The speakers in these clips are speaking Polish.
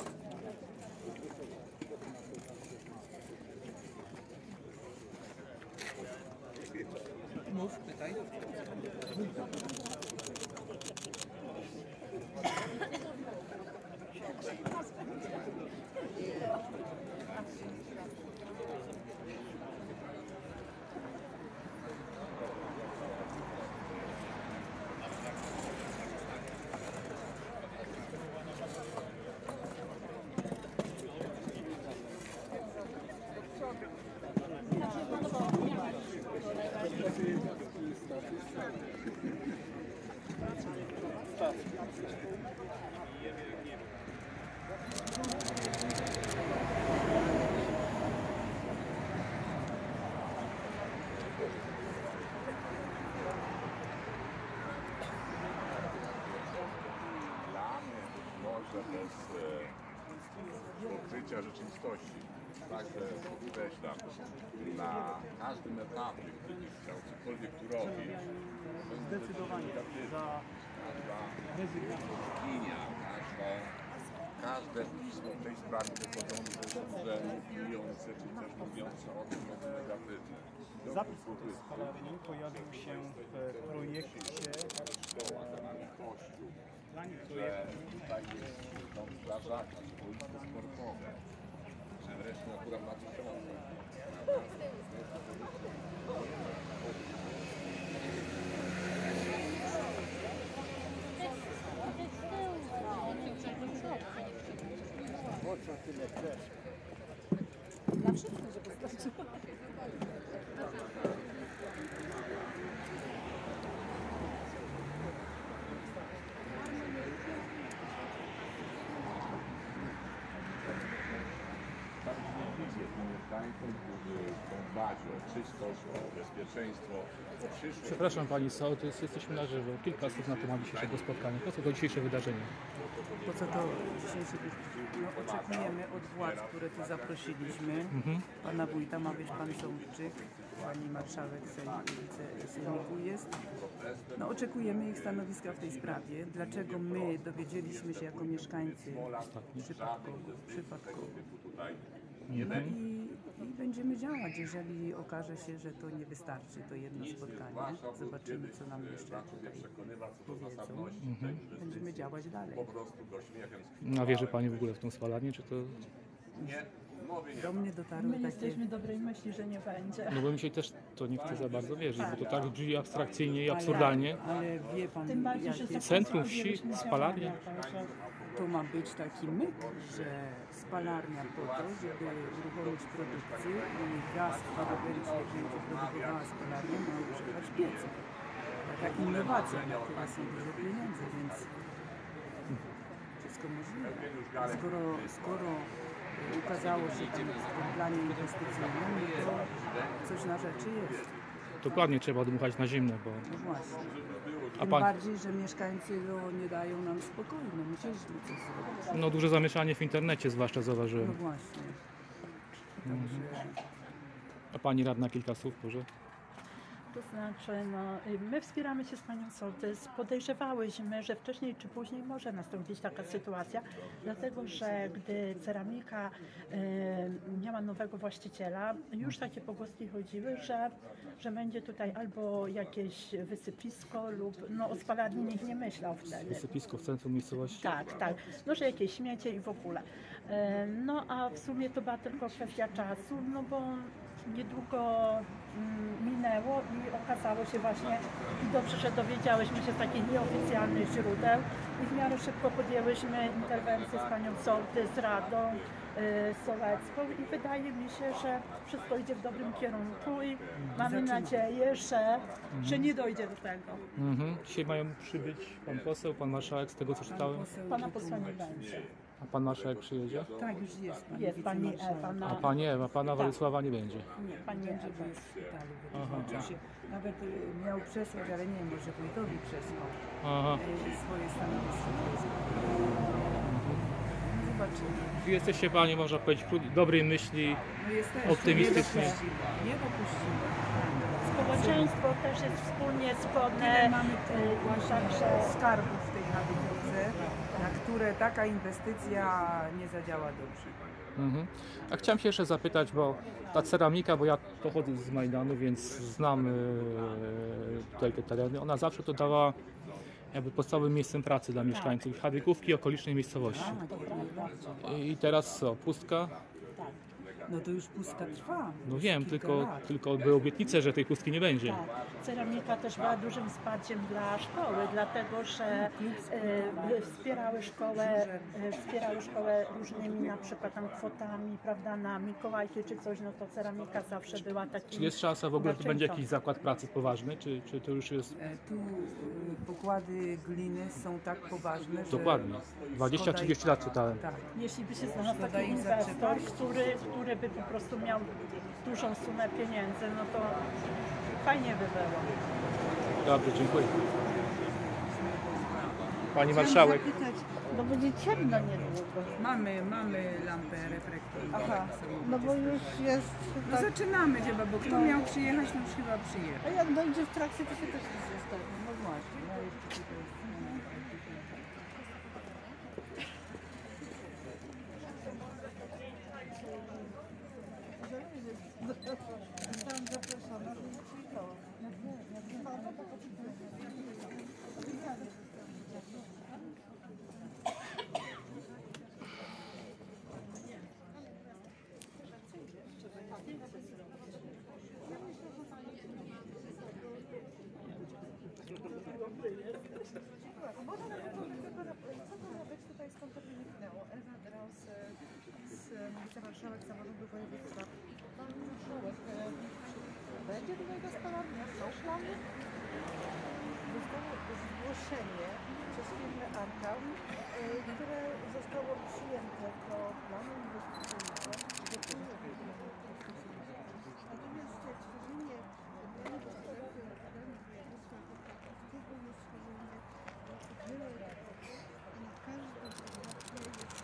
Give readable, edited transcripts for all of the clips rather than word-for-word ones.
Mów, pytaj. bez pokrycia rzeczywistości. Także podkreślam, na każdym etapie, który chciał cokolwiek tu robić, zdecydowanie za rezygnacją. Każde pismo w tej sprawie wychodzące z urzędu, opiniujące, czy też mówiące o tym jest negatywne. Zapis o tej spalarni pojawił się w projekcie że tutaj jest dom strażaka, czy boisko sportowe, czy wreszcie akurat na tysiące. Dla wszystkich, żeby starczyło. Mieszkańcom, którzy chcą dbać o czystość, o bezpieczeństwo, o przyszłość. Przepraszam Pani Sołtys, jesteśmy na żywo. Kilka słów na temat dzisiejszego spotkania. Po co to dzisiejsze wydarzenie? Po co to dzisiejsze no, oczekujemy od władz, które tu zaprosiliśmy. Pana wójta ma być pan Sołtczyk, pani marszałek sejmiku jest. No, oczekujemy ich stanowiska w tej sprawie. Dlaczego my dowiedzieliśmy się jako mieszkańcy przypadkowo. No i będziemy działać, jeżeli okaże się, że to nie wystarczy, to jedno spotkanie. Zobaczymy, co nam jeszcze tutaj powiedzą. Będziemy działać dalej. A wierzy Pani w ogóle w tą spalarnię, czy to... Do mnie dotarły My takie... jesteśmy dobrej myśli, że nie będzie. No bo mi się też to nie chce za bardzo wierzyć, bo to tak brzmi abstrakcyjnie i absurdalnie. Ale wie pan, Tym bardziej, że jakie Centrum wsi, spalarnia. to ma być taki myk, że spalarnia po to, żeby uruchomić produkcję i gaz w Wadowicy będzie produkowała spalarnia, ma używać pieców. Taka innowacja, na które są duże pieniądze, więc wszystko możliwe. Skoro ukazało się tam w tym planie inwestycyjnym, to coś na rzeczy jest. Dokładnie trzeba dmuchać na zimne, bo... No właśnie. A Tym pan... bardziej, że mieszkańcy nie dają nam spokoju, no musieliśmy coś zrobić. No duże zamieszanie w internecie zwłaszcza zauważyłem. No właśnie. Także... A Pani radna kilka słów może? To znaczy, no, my wspieramy się z panią Sołtys. Podejrzewałyśmy, że wcześniej czy później może nastąpić taka sytuacja, dlatego że gdy ceramika miała nowego właściciela, już takie pogłoski chodziły, że będzie tutaj albo jakieś wysypisko lub no, o spalarni nikt nie myślał wtedy. Wysypisko w centrum miejscowości? Tak, tak. No, że jakieś śmiecie i w ogóle. No a w sumie to była tylko kwestia czasu, no bo niedługo minęło i okazało się właśnie, i dobrze, że dowiedziałyśmy się z takich nieoficjalnych źródeł i w miarę szybko podjęłyśmy interwencję z panią Sołtys, z Radą Sołecką i wydaje mi się, że wszystko idzie w dobrym kierunku i mamy nadzieję, że nie dojdzie do tego. Dzisiaj mają przybyć pan poseł, pan marszałek, z tego co czytałem. Pana posła nie będzie. A pan marszałek przyjedzie? Tak, już jest. Jest pani Ewa A pani Ewa, pana Władysława nie będzie. Nie, Pani będzie, Ewa. że jest w szpitalu. Oczywiście. Nawet miał przesłać, ale nie wiem, może wójtowi przesłał swoje stanowisko. Zobaczymy. Jesteście Pani, można powiedzieć, dobrej myśli, No jesteśmy. optymistycznie. Nie dopuścimy. Społeczeństwo też jest wspólnie Tyle zgodne. mamy tu właśnie skarbów w tej Hadykiewce, na które które taka inwestycja nie zadziała dobrze. Mhm. A chciałem się jeszcze zapytać, bo ta ceramika, bo ja pochodzę z Majdanu, więc znam tutaj te tereny, ona zawsze to dała jakby podstawowym miejscem pracy dla mieszkańców Hadrykówki i okolicznej miejscowości. I teraz co, pustka? No to już pustka trwa. No już wiem, kilka tylko, lat. tylko były obietnice, że tej pustki nie będzie. Tak. Ceramika też była dużym wsparciem dla szkoły, dlatego że wspierały szkołę różnymi na przykład tam kwotami, prawda, na Mikołajki czy coś, no to ceramika zawsze była takim... Czy jest szansa w ogóle, że to będzie naczynką. jakiś zakład pracy poważny, czy to już jest Tu pokłady gliny są tak poważne, że... dokładnie? 20-30 lat czytałem. Tak. Jeśli by się znalazł Szkoda taki ich inwestor, zatrzymać. który by po prostu miał dużą sumę pieniędzy, no to fajnie by było. Dobrze, dziękuję. Pani Chciałam marszałek. zapytać, bo będzie ciemno niedługo. Mamy lampę reflektor. Aha, no bo już jest No tak, zaczynamy chyba, bo kto miał przyjechać, to już chyba przyjechał. a jak będzie w trakcie, to się też nic nie stanie. No właśnie, no jeszcze tutaj jest... Zostałam zaproszona, to nie przyjechałam. Co to ma być tutaj, skąd to wyniknęło? Ewa Draus z wicemarszałek samorządu województwa. Pani marszałek, będzie tutaj gospodarnia? Są plany? Zostało zgłoszenie przez firmę Arkam, które zostało przyjęte do planu inwestycyjnego. Natomiast tworzenie planu gospodarki terenów województwa podkarpackiego jest tworzenie wieloetapowego i każdy etap jest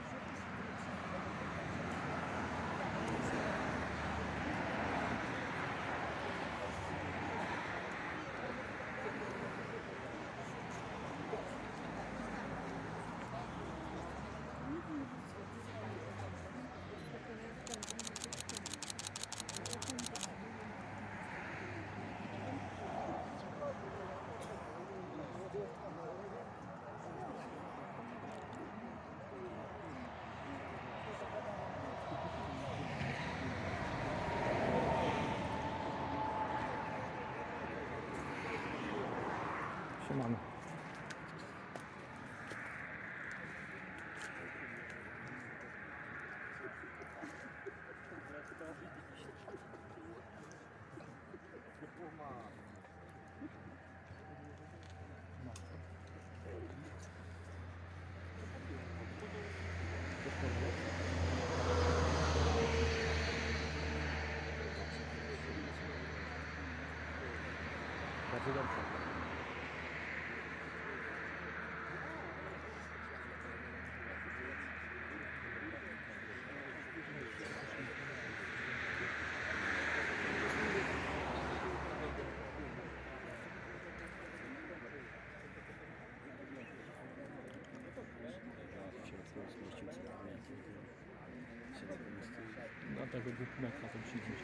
Siemano. Bardzo dobrze. Na tego dokumentu tam siedzi.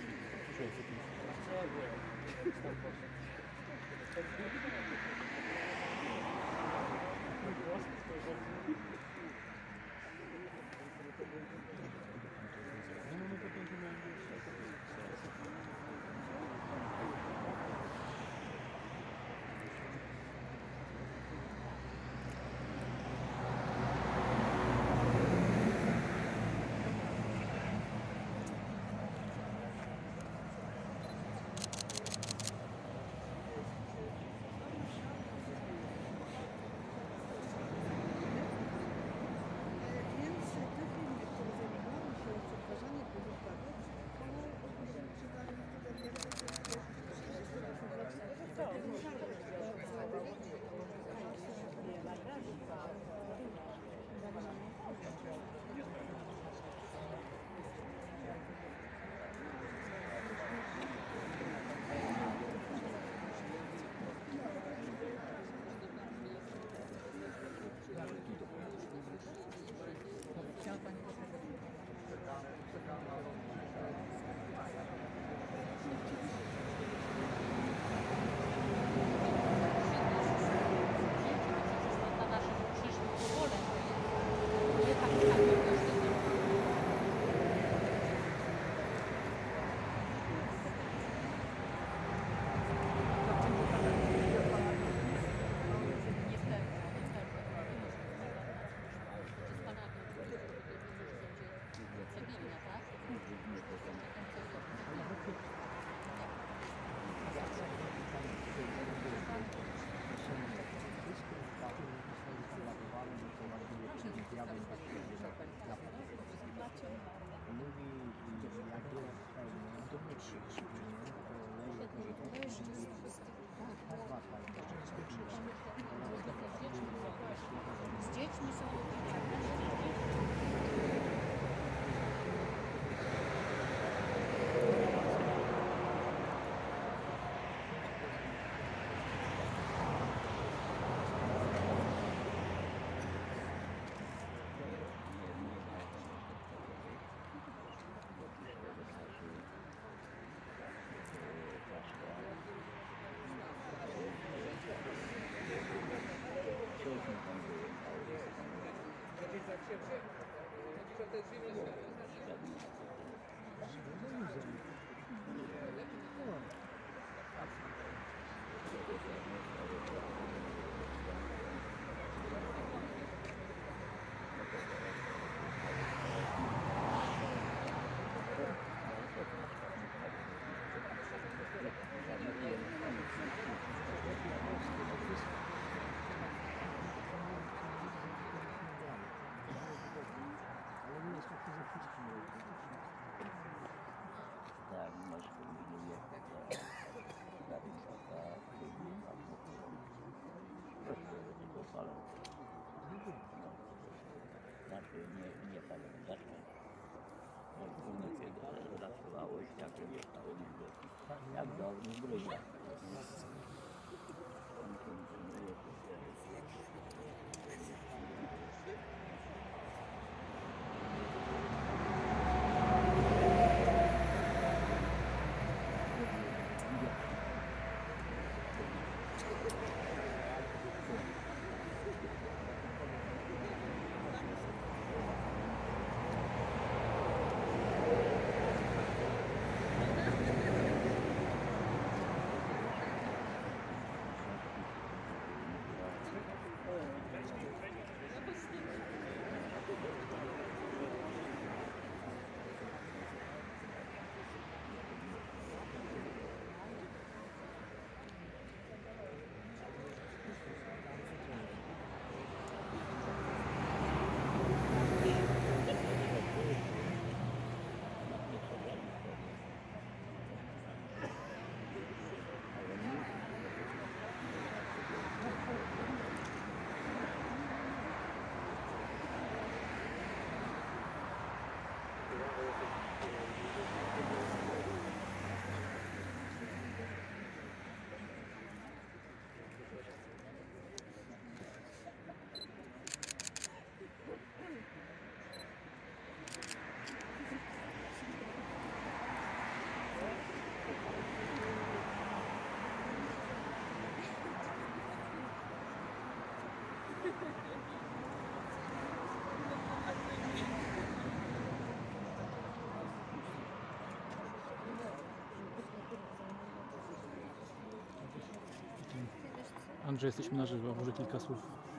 Andrzej, jesteśmy na żywo, może kilka słów.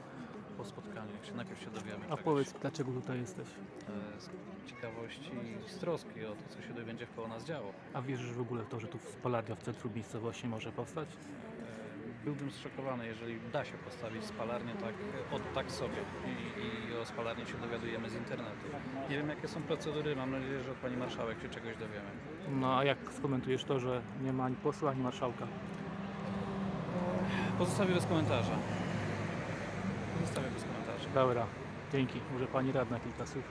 Po spotkaniu, najpierw się dowiemy. A powiedz, dlaczego tutaj jesteś? Z ciekawości i z troski o to, co się będzie wkoło nas działo. A wierzysz w ogóle w to, że tu spalarnia w centrum miejscowości może powstać? Byłbym zszokowany, jeżeli da się postawić spalarnię tak sobie i o spalarni się dowiadujemy z internetu. Nie wiem, jakie są procedury, mam nadzieję, że od pani marszałek się czegoś dowiemy. No a jak skomentujesz to, że nie ma ani posła, ani marszałka? Pozostawię bez komentarza. Pozostawię bez komentarza. Dobra, dzięki. Może pani radna kilka słów.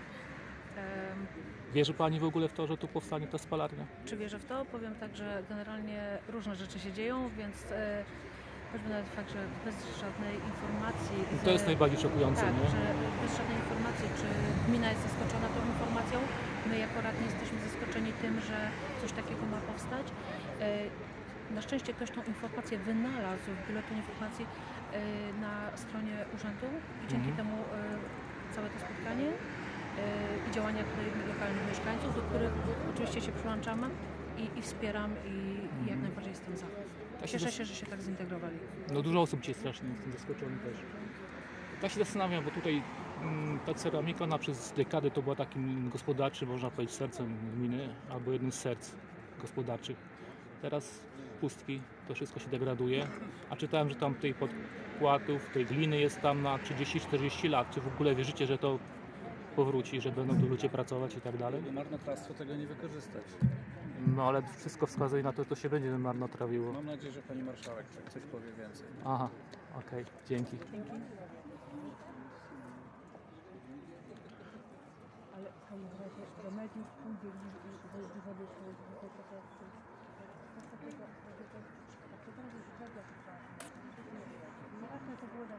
Wierzy pani w ogóle w to, że tu powstanie ta spalarnia? Czy wierzę w to? Powiem tak, że generalnie różne rzeczy się dzieją, więc choćby nawet fakt, że bez żadnej informacji... To jest najbardziej szokujące, tak, nie? że bez żadnej informacji, czy gmina jest zaskoczona tą informacją, my jako radni jesteśmy zaskoczeni tym, że coś takiego ma powstać. Na szczęście ktoś tą informację wynalazł w biuletynie informacji na stronie urzędu i dzięki temu całe to spotkanie i działania tutaj lokalnych mieszkańców, do których oczywiście się przyłączamy i wspieram i jak najbardziej jestem za. Cieszę się, że się tak zintegrowali. No dużo osób dzisiaj strasznie, jestem zaskoczony też. Tak się zastanawiam, bo tutaj ta ceramika, ona przez dekady to była takim gospodarczym, można powiedzieć, sercem gminy, albo jednym z serc gospodarczych. Teraz pustki, to wszystko się degraduje, a czytałem, że tam tej podkładów, tej gliny jest tam na 30-40 lat. Czy w ogóle wierzycie, że to powróci, że będą tu ludzie pracować i tak dalej? Marnotrawstwo tego nie wykorzystać. No ale wszystko wskazuje na to, że to się będzie marnotrawiło. Mam nadzieję, że pani marszałek coś powie więcej. Aha, okej, dzięki. Ale w każdym razie do mediów pójdzie wywody to było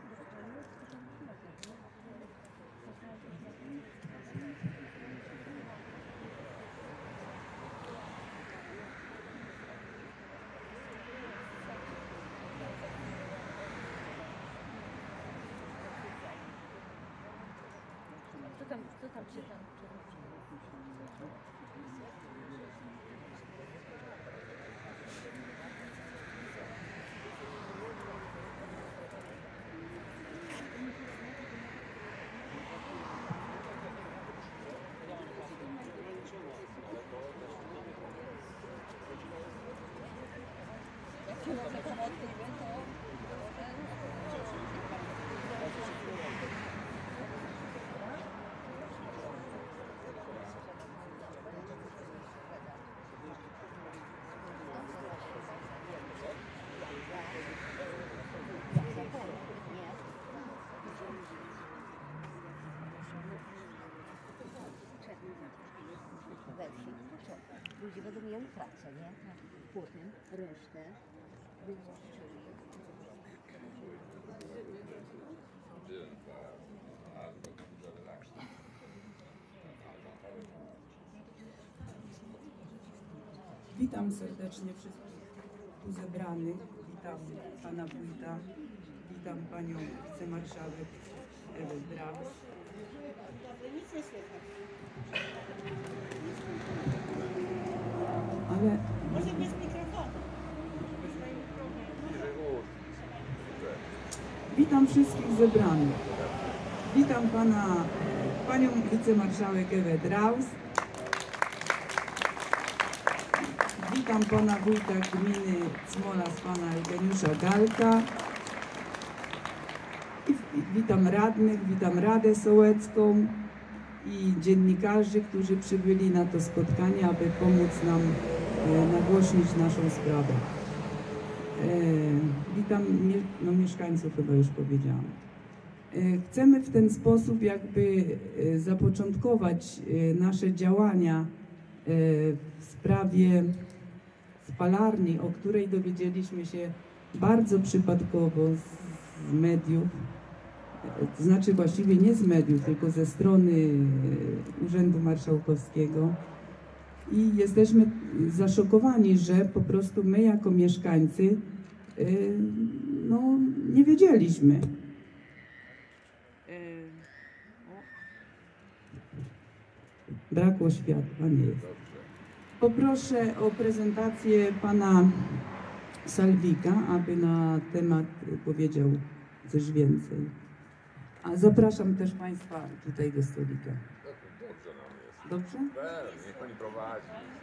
Ludzie będą mieli pracę, nie? Potem resztę będzie Witam serdecznie wszystkich tu zebranych. Witam pana wójta, witam panią wicemarszałek Ewę Draus. Ale Może bez mikrofonu. witam wszystkich zebranych. Witam panią wicemarszałek Ewę Draus. Witam pana wójta gminy Cmolas, pana Eugeniusza Galka. Witam radnych, witam Radę Sołecką i dziennikarzy, którzy przybyli na to spotkanie, aby pomóc nam nagłośnić naszą sprawę. Witam mieszkańców, chyba już powiedziałam. Chcemy w ten sposób jakby zapoczątkować nasze działania w sprawie spalarni, o której dowiedzieliśmy się bardzo przypadkowo z mediów, to znaczy właściwie nie z mediów, tylko ze strony Urzędu Marszałkowskiego. I jesteśmy zaszokowani, że po prostu my jako mieszkańcy no, nie wiedzieliśmy. Brakło światła, nie jest. Poproszę o prezentację pana Salwika, aby na temat powiedział coś więcej. A zapraszam też państwa tutaj do stolika. Dobrze? Niech pani prowadzi.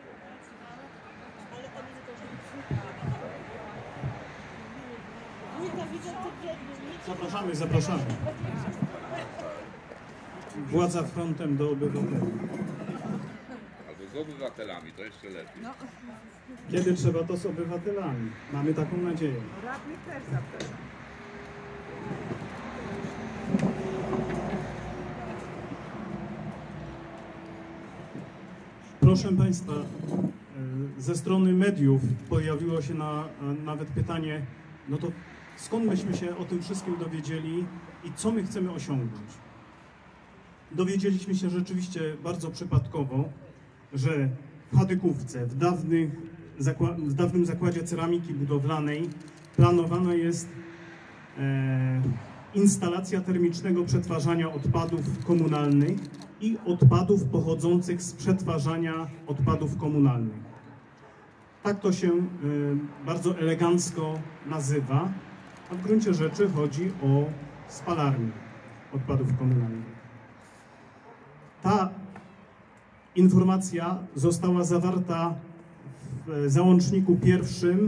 Zapraszamy, zapraszamy. Władza frontem do obywateli. Albo z obywatelami, to jeszcze lepiej. Kiedy trzeba, to z obywatelami. Mamy taką nadzieję. Radnych też zapraszam. Proszę państwa, ze strony mediów pojawiło się nawet pytanie, no to skąd myśmy się o tym wszystkim dowiedzieli i co my chcemy osiągnąć? Dowiedzieliśmy się rzeczywiście bardzo przypadkowo, że w Hadykówce, w dawnym zakładzie ceramiki budowlanej planowana jest instalacja termicznego przetwarzania odpadów komunalnych i odpadów pochodzących z przetwarzania odpadów komunalnych. Tak to się bardzo elegancko nazywa, a w gruncie rzeczy chodzi o spalarnię odpadów komunalnych. Ta informacja została zawarta w załączniku pierwszym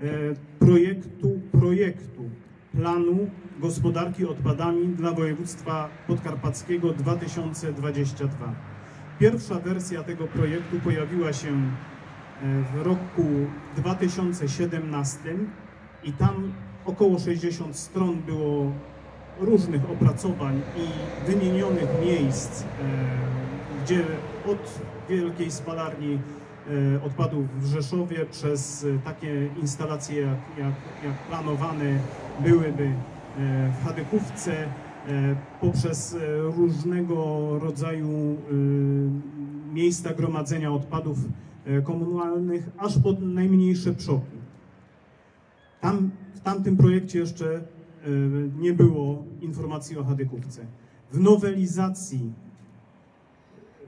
projektu planu gospodarki odpadami dla województwa podkarpackiego 2022. Pierwsza wersja tego projektu pojawiła się w roku 2017 i tam około 60 stron było różnych opracowań i wymienionych miejsc, gdzie od wielkiej spalarni odpadów w Rzeszowie przez takie instalacje jak planowane byłyby w Hadykówce, poprzez różnego rodzaju miejsca gromadzenia odpadów komunalnych, aż pod najmniejsze przoki. W tamtym projekcie jeszcze nie było informacji o Hadykówce. W nowelizacji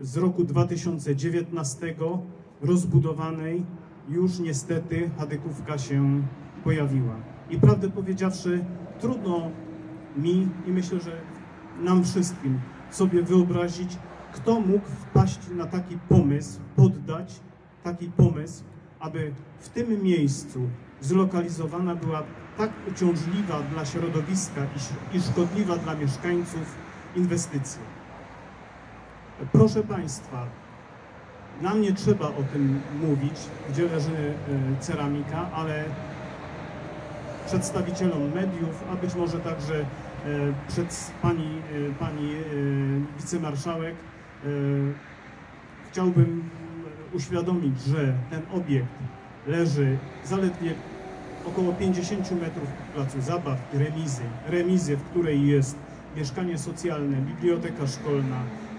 z roku 2019 rozbudowanej już niestety chadykówka się pojawiła. I prawdę powiedziawszy, trudno mi i myślę, że nam wszystkim sobie wyobrazić, kto mógł wpaść na taki pomysł, poddać taki pomysł, aby w tym miejscu zlokalizowana była tak uciążliwa dla środowiska i szkodliwa dla mieszkańców inwestycja. Proszę Państwa, nam nie trzeba o tym mówić, gdzie leży ceramika, ale przedstawicielom mediów, a być może także przed pani wicemarszałek, chciałbym uświadomić, że ten obiekt leży zaledwie około 50 metrów od placu zabaw i remizy, w której jest mieszkanie socjalne, biblioteka szkolna,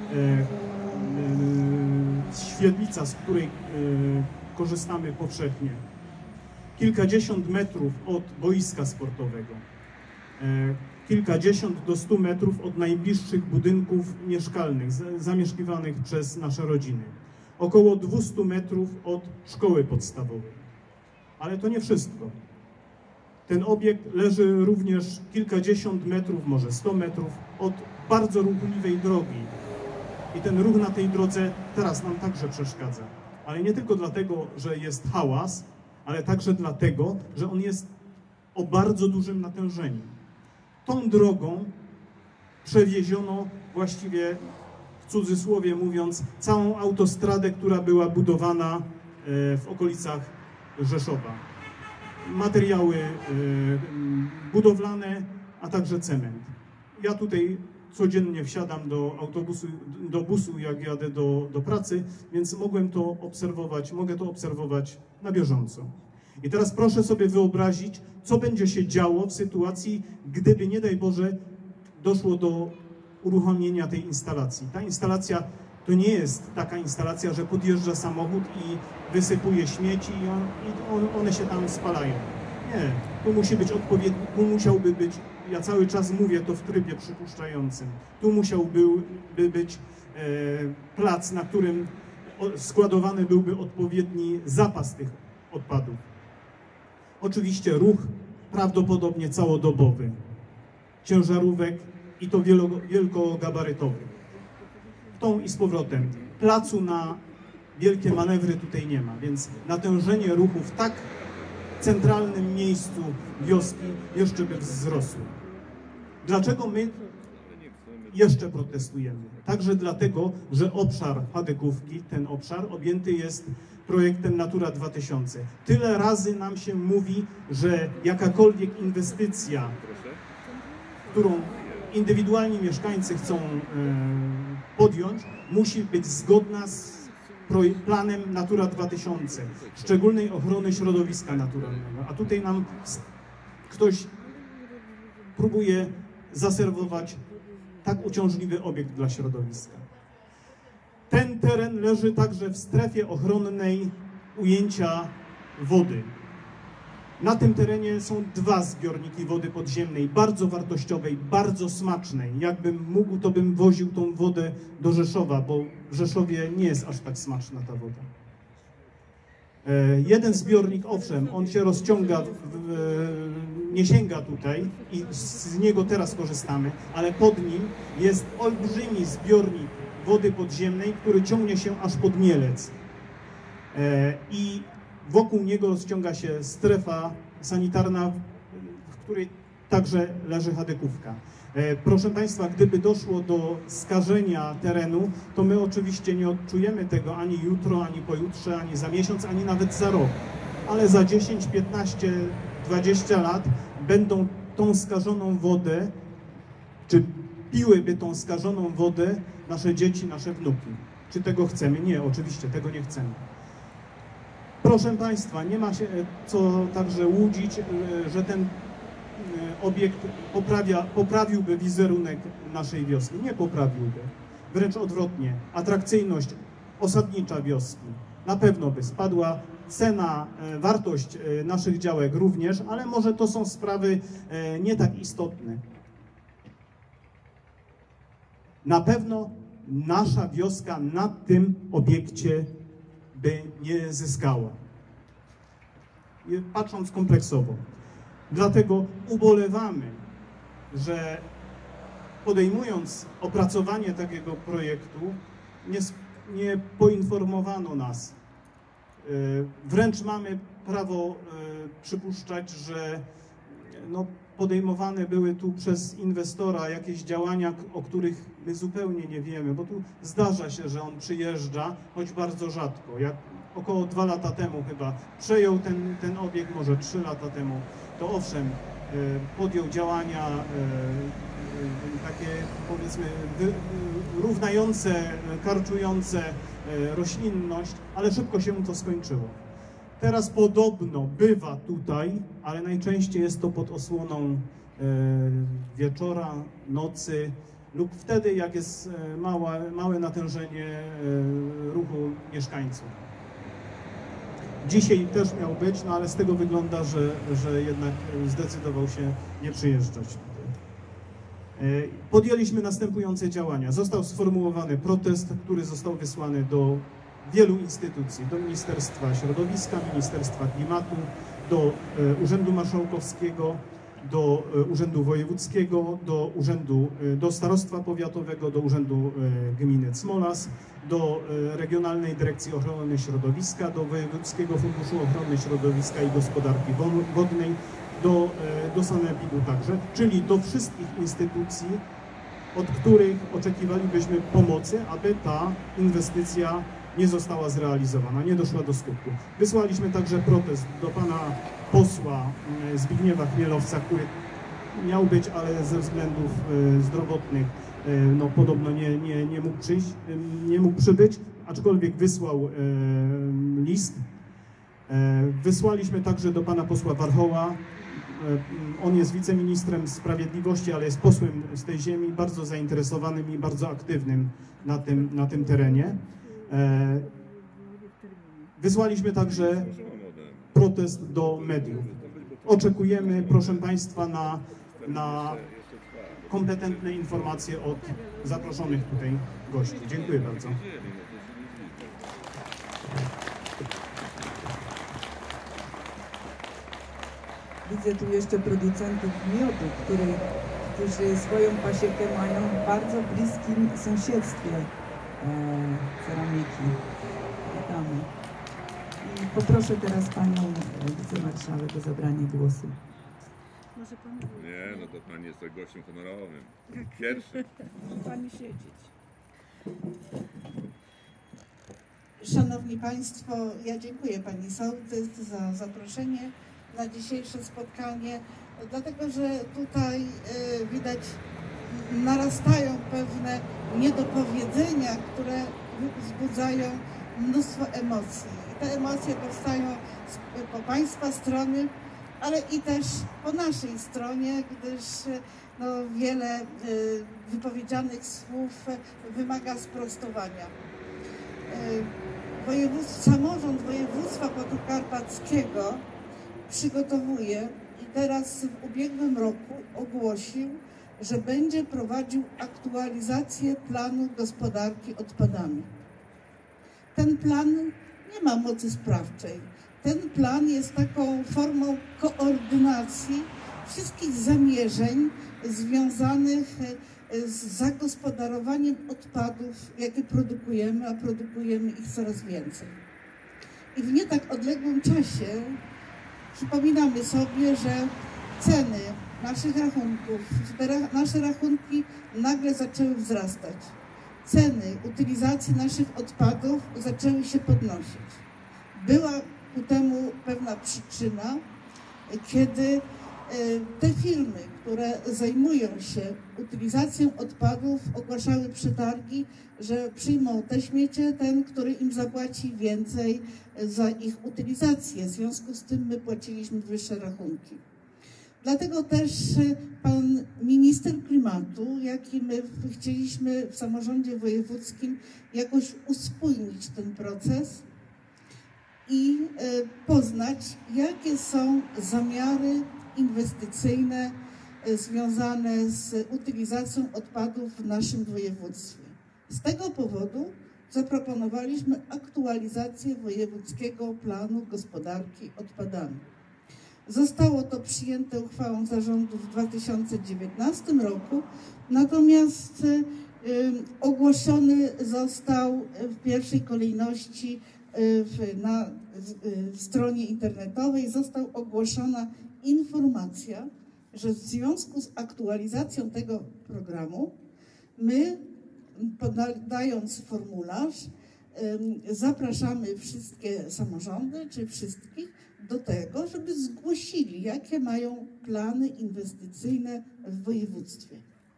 świetlica, z której korzystamy powszechnie. Kilkadziesiąt metrów od boiska sportowego, kilkadziesiąt do 100 metrów od najbliższych budynków mieszkalnych zamieszkiwanych przez nasze rodziny. Około 200 metrów od szkoły podstawowej. Ale to nie wszystko. Ten obiekt leży również kilkadziesiąt metrów, może 100 metrów od bardzo ruchliwej drogi. I ten ruch na tej drodze teraz nam także przeszkadza. Ale nie tylko dlatego, że jest hałas, ale także dlatego, że on jest o bardzo dużym natężeniu. Tą drogą przewieziono właściwie, w cudzysłowie mówiąc, całą autostradę, która była budowana w okolicach Rzeszowa. Materiały budowlane, a także cement. Ja tutaj codziennie wsiadam do busu, jak jadę do pracy, więc mogę to obserwować na bieżąco. I teraz proszę sobie wyobrazić, co będzie się działo w sytuacji, gdyby, nie daj Boże, doszło do uruchomienia tej instalacji. Ta instalacja to nie jest taka instalacja, że podjeżdża samochód i wysypuje śmieci i one się tam spalają. Nie, tu musi być odpowiedni, tu musiałby być, ja cały czas mówię to w trybie przypuszczającym, tu musiałby być plac, na którym składowany byłby odpowiedni zapas tych odpadów. Oczywiście ruch prawdopodobnie całodobowy, ciężarówek i to wielkogabarytowych. Tą i z powrotem. Placu na wielkie manewry tutaj nie ma, więc natężenie ruchu w tak centralnym miejscu wioski jeszcze by wzrosło. Dlaczego my jeszcze protestujemy? Także dlatego, że obszar chadykówki, ten obszar objęty jest projektem Natura 2000. Tyle razy nam się mówi, że jakakolwiek inwestycja, którą indywidualni mieszkańcy chcą podjąć, musi być zgodna z planem Natura 2000, szczególnej ochrony środowiska naturalnego. A tutaj nam ktoś próbuje zaserwować tak uciążliwy obiekt dla środowiska. Ten teren leży także w strefie ochronnej ujęcia wody. Na tym terenie są dwa zbiorniki wody podziemnej, bardzo wartościowej, bardzo smacznej. Jakbym mógł, to bym woził tą wodę do Rzeszowa, bo w Rzeszowie nie jest aż tak smaczna ta woda. Jeden zbiornik, owszem, on się rozciąga, nie sięga tutaj i z niego teraz korzystamy, ale pod nim jest olbrzymi zbiornik wody podziemnej, który ciągnie się aż pod Mielec. I wokół niego rozciąga się strefa sanitarna, w której także leży chadykówka. Proszę Państwa, gdyby doszło do skażenia terenu, to my oczywiście nie odczujemy tego ani jutro, ani pojutrze, ani za miesiąc, ani nawet za rok. Ale za 10, 15, 20 lat będą tą skażoną wodę, czy piłyby tą skażoną wodę nasze dzieci, nasze wnuki. Czy tego chcemy? Nie, oczywiście tego nie chcemy. Proszę Państwa, nie ma się co także łudzić, że ten obiekt poprawiłby wizerunek naszej wioski. Nie poprawiłby. Wręcz odwrotnie. Atrakcyjność osadnicza wioski na pewno by spadła. Cena, wartość naszych działek również, ale może to są sprawy nie tak istotne. Na pewno nasza wioska na tym obiekcie by nie zyskała. Patrząc kompleksowo. Dlatego ubolewamy, że podejmując opracowanie takiego projektu, nie poinformowano nas. Wręcz mamy prawo przypuszczać, że no, podejmowane były tu przez inwestora jakieś działania, o których my zupełnie nie wiemy, bo tu zdarza się, że on przyjeżdża, choć bardzo rzadko. Jak około 2 lata temu chyba przejął ten obiekt, może 3 lata temu, to owszem, podjął działania takie, powiedzmy, równające, karczujące roślinność, ale szybko się to skończyło. Teraz podobno bywa tutaj, ale najczęściej jest to pod osłoną wieczora, nocy lub wtedy, jak jest małe natężenie ruchu mieszkańców. Dzisiaj też miał być, no ale z tego wygląda, że jednak zdecydował się nie przyjeżdżać tutaj. Podjęliśmy następujące działania. Został sformułowany protest, który został wysłany do wielu instytucji, do Ministerstwa Środowiska, Ministerstwa Klimatu, do Urzędu Marszałkowskiego, do Urzędu Wojewódzkiego, do Starostwa Powiatowego, do Urzędu Gminy Cmolas, do Regionalnej Dyrekcji Ochrony Środowiska, do Wojewódzkiego Funduszu Ochrony Środowiska i Gospodarki Wodnej, do sanepidu także, czyli do wszystkich instytucji, od których oczekiwalibyśmy pomocy, aby ta inwestycja nie została zrealizowana, nie doszła do skutku. Wysłaliśmy także protest do pana posła Zbigniewa Chmielowca, który miał być, ale ze względów zdrowotnych no, podobno nie mógł przybyć, aczkolwiek wysłał list. Wysłaliśmy także do pana posła Warchoła. On jest wiceministrem sprawiedliwości, ale jest posłem z tej ziemi, bardzo zainteresowanym i bardzo aktywnym na tym terenie. Wysłaliśmy także protest do mediów. Oczekujemy, proszę państwa, na kompetentne informacje od zaproszonych tutaj gości. Dziękuję bardzo. Widzę tu jeszcze producentów miodu, którzy swoją pasiekę mają w bardzo bliskim sąsiedztwie ceramiki. Witamy. I poproszę teraz panią wicemarszałek o zabranie głosu. Może pani... Nie, no to pani jest gościem honorowym. Pierwszy. Pani siedzieć. Szanowni Państwo, ja dziękuję Pani Sołtys za zaproszenie na dzisiejsze spotkanie, dlatego że tutaj widać narastają pewne niedopowiedzenia, które wzbudzają mnóstwo emocji. I te emocje powstają po Państwa strony, ale i też po naszej stronie, gdyż no, wiele wypowiedzianych słów wymaga sprostowania. Samorząd województwa podkarpackiego przygotowuje i teraz w ubiegłym roku ogłosił, że będzie prowadził aktualizację planu gospodarki odpadami. Ten plan nie ma mocy sprawczej. Ten plan jest taką formą koordynacji wszystkich zamierzeń związanych z zagospodarowaniem odpadów, jakie produkujemy, a produkujemy ich coraz więcej. I w nie tak odległym czasie przypominamy sobie, że ceny naszych rachunków, nasze rachunki nagle zaczęły wzrastać. Ceny utylizacji naszych odpadów zaczęły się podnosić. Była ku temu pewna przyczyna, kiedy te firmy, które zajmują się utylizacją odpadów, ogłaszały przetargi, że przyjmą te śmiecie ten, który im zapłaci więcej za ich utylizację. W związku z tym my płaciliśmy wyższe rachunki. Dlatego też pan minister klimatu, jak i my chcieliśmy w samorządzie wojewódzkim jakoś uspójnić ten proces i poznać, jakie są zamiary inwestycyjne związane z utylizacją odpadów w naszym województwie. Z tego powodu zaproponowaliśmy aktualizację Wojewódzkiego Planu Gospodarki Odpadami. Zostało to przyjęte uchwałą zarządu w 2019 roku, natomiast ogłoszony został w pierwszej kolejności na stronie internetowej została ogłoszona informacja, że w związku z aktualizacją tego programu my, podając formularz, zapraszamy wszystkie samorządy, czy wszystkich do tego, żeby zgłosili, jakie mają plany inwestycyjne w województwie.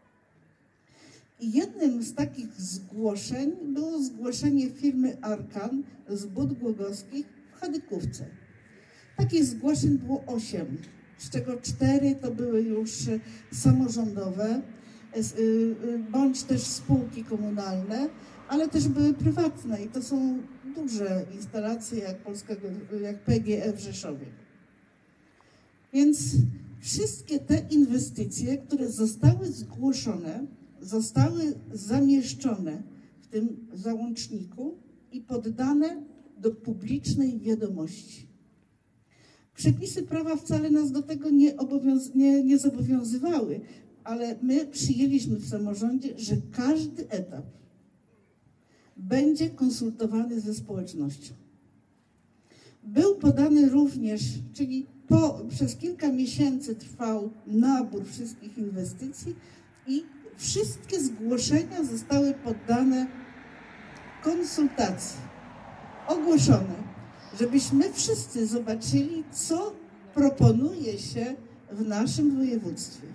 I jednym z takich zgłoszeń było zgłoszenie firmy Arkan z Bud Głogowskich w Chadykówce. Takich zgłoszeń było 8, z czego 4 to były już samorządowe, bądź też spółki komunalne, ale też były prywatne i to są duże instalacje jak PGE w Rzeszowie. Więc wszystkie te inwestycje, które zostały zgłoszone, zostały zamieszczone w tym załączniku i poddane do publicznej wiadomości. Przepisy prawa wcale nas do tego nie zobowiązywały, ale my przyjęliśmy w samorządzie, że każdy etap będzie konsultowany ze społecznością. Był podany również, czyli przez kilka miesięcy trwał nabór wszystkich inwestycji i wszystkie zgłoszenia zostały poddane konsultacji, ogłoszone, żebyśmy wszyscy zobaczyli, co proponuje się w naszym województwie.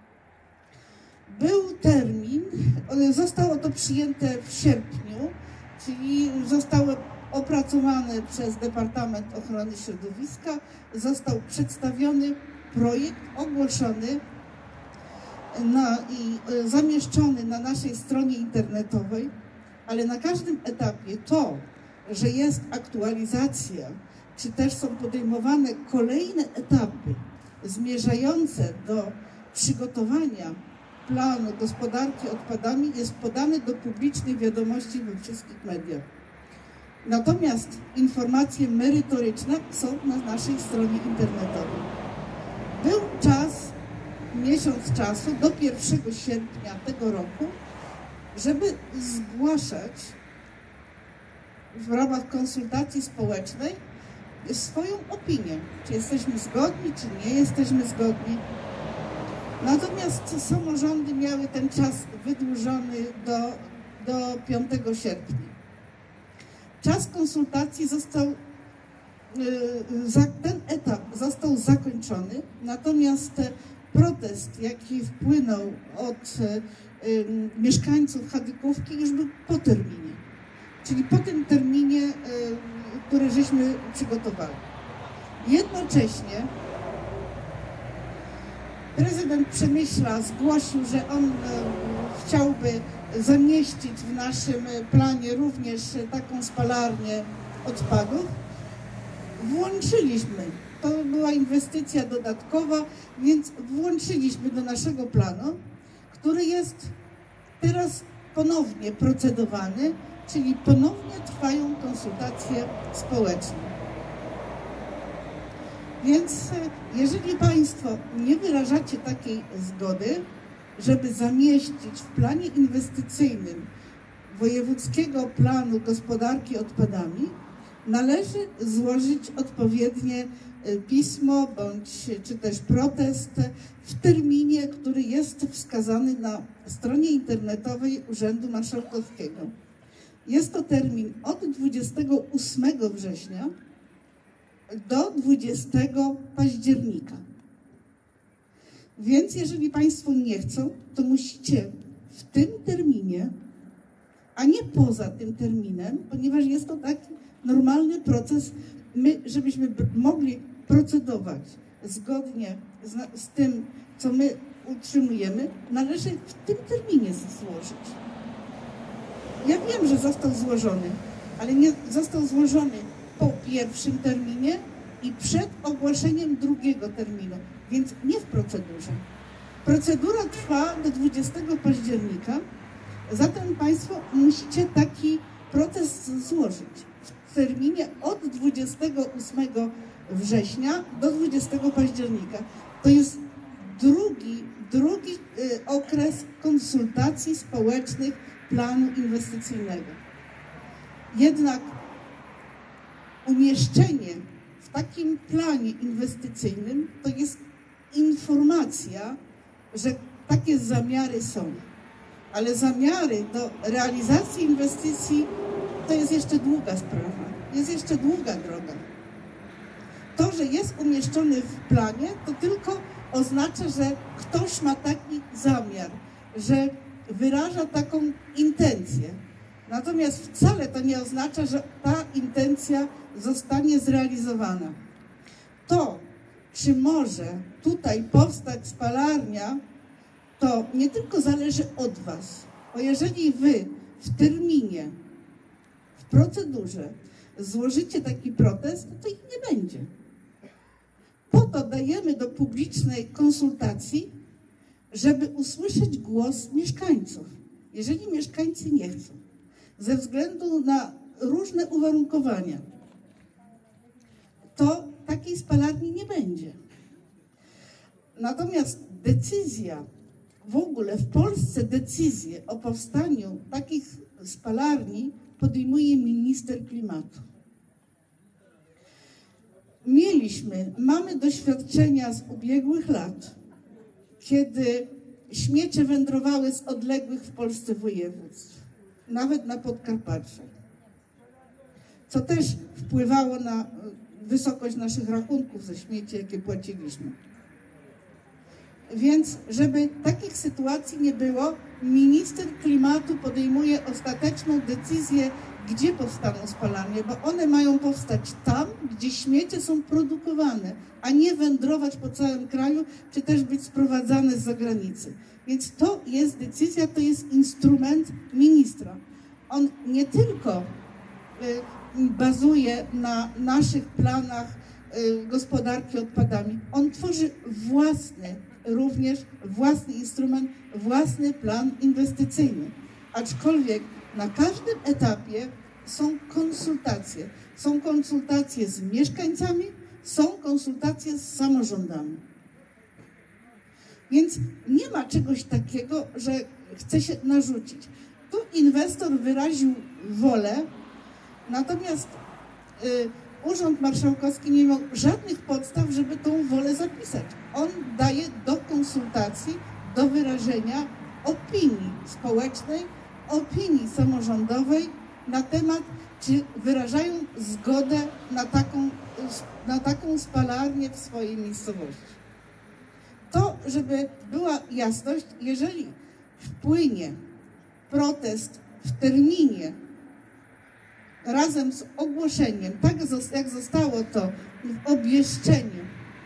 Był termin, zostało to przyjęte w sierpniu, czyli zostało opracowane przez Departament Ochrony Środowiska, został przedstawiony projekt, ogłoszony i zamieszczony na naszej stronie internetowej, ale na każdym etapie to, że jest aktualizacja, czy też są podejmowane kolejne etapy zmierzające do przygotowania planu gospodarki odpadami, jest podane do publicznej wiadomości we wszystkich mediach. Natomiast informacje merytoryczne są na naszej stronie internetowej. Był czas, miesiąc czasu do 1 sierpnia tego roku, żeby zgłaszać w ramach konsultacji społecznej swoją opinię, czy jesteśmy zgodni, czy nie jesteśmy zgodni. Natomiast samorządy miały ten czas wydłużony do 5 sierpnia. Czas konsultacji ten etap został zakończony, natomiast protest, jaki wpłynął od mieszkańców Chadykówki, już był po terminie. Czyli po tym terminie, który żeśmy przygotowali. Jednocześnie prezydent Przemyśla zgłosił, że on chciałby zamieścić w naszym planie również taką spalarnię odpadów. Włączyliśmy, to była inwestycja dodatkowa, więc włączyliśmy do naszego planu, który jest teraz ponownie procedowany, czyli ponownie trwają konsultacje społeczne. Więc jeżeli Państwo nie wyrażacie takiej zgody, żeby zamieścić w planie inwestycyjnym Wojewódzkiego Planu Gospodarki Odpadami, należy złożyć odpowiednie pismo czy też protest w terminie, który jest wskazany na stronie internetowej Urzędu Marszałkowskiego. Jest to termin od 28 września do 20 października. Więc jeżeli Państwo nie chcą, to musicie w tym terminie, a nie poza tym terminem, ponieważ jest to taki normalny proces, żebyśmy mogli procedować zgodnie z tym, co my utrzymujemy, należy w tym terminie złożyć. Ja wiem, że został złożony, ale nie został złożony po pierwszym terminie i przed ogłoszeniem drugiego terminu, więc nie w procedurze. Procedura trwa do 20 października, Zatem Państwo musicie taki proces złożyć w terminie od 28 września do 20 października. To jest drugi okres konsultacji społecznych planu inwestycyjnego. Jednak umieszczenie w takim planie inwestycyjnym to jest informacja, że takie zamiary są. Ale zamiary do realizacji inwestycji to jest jeszcze długa sprawa, jest jeszcze długa droga. To, że jest umieszczony w planie, to tylko oznacza, że ktoś ma taki zamiar, że wyraża taką intencję. Natomiast wcale to nie oznacza, że ta intencja zostanie zrealizowana. To, czy może tutaj powstać spalarnia, to nie tylko zależy od Was, bo jeżeli Wy w terminie, w procedurze złożycie taki protest, to ich nie będzie. Po to dajemy do publicznej konsultacji, żeby usłyszeć głos mieszkańców. Jeżeli mieszkańcy nie chcą, ze względu na różne uwarunkowania, to takiej spalarni nie będzie. Natomiast decyzja, w ogóle w Polsce decyzję o powstaniu takich spalarni podejmuje minister klimatu. Mamy doświadczenia z ubiegłych lat, kiedy śmiecie wędrowały z odległych w Polsce województw, nawet na Podkarpacie, co też wpływało na wysokość naszych rachunków za śmieci, jakie płaciliśmy. Więc, żeby takich sytuacji nie było, minister klimatu podejmuje ostateczną decyzję, gdzie powstaną spalarnie, bo one mają powstać tam, gdzie śmiecie są produkowane, a nie wędrować po całym kraju, czy też być sprowadzane z zagranicy. Więc to jest decyzja, to jest instrument ministra. On nie tylko bazuje na naszych planach gospodarki odpadami, on tworzy również własny instrument, własny plan inwestycyjny. Aczkolwiek na każdym etapie są konsultacje. Są konsultacje z mieszkańcami, są konsultacje z samorządami. Więc nie ma czegoś takiego, że chce się narzucić. Tu inwestor wyraził wolę, natomiast Urząd Marszałkowski nie miał żadnych podstaw, żeby tą wolę zapisać. On daje do konsultacji, do wyrażenia opinii społecznej, opinii samorządowej na temat, czy wyrażają zgodę na taką spalarnię w swojej miejscowości. To, żeby była jasność, jeżeli wpłynie protest w terminie razem z ogłoszeniem, tak jak zostało to w obwieszczeniu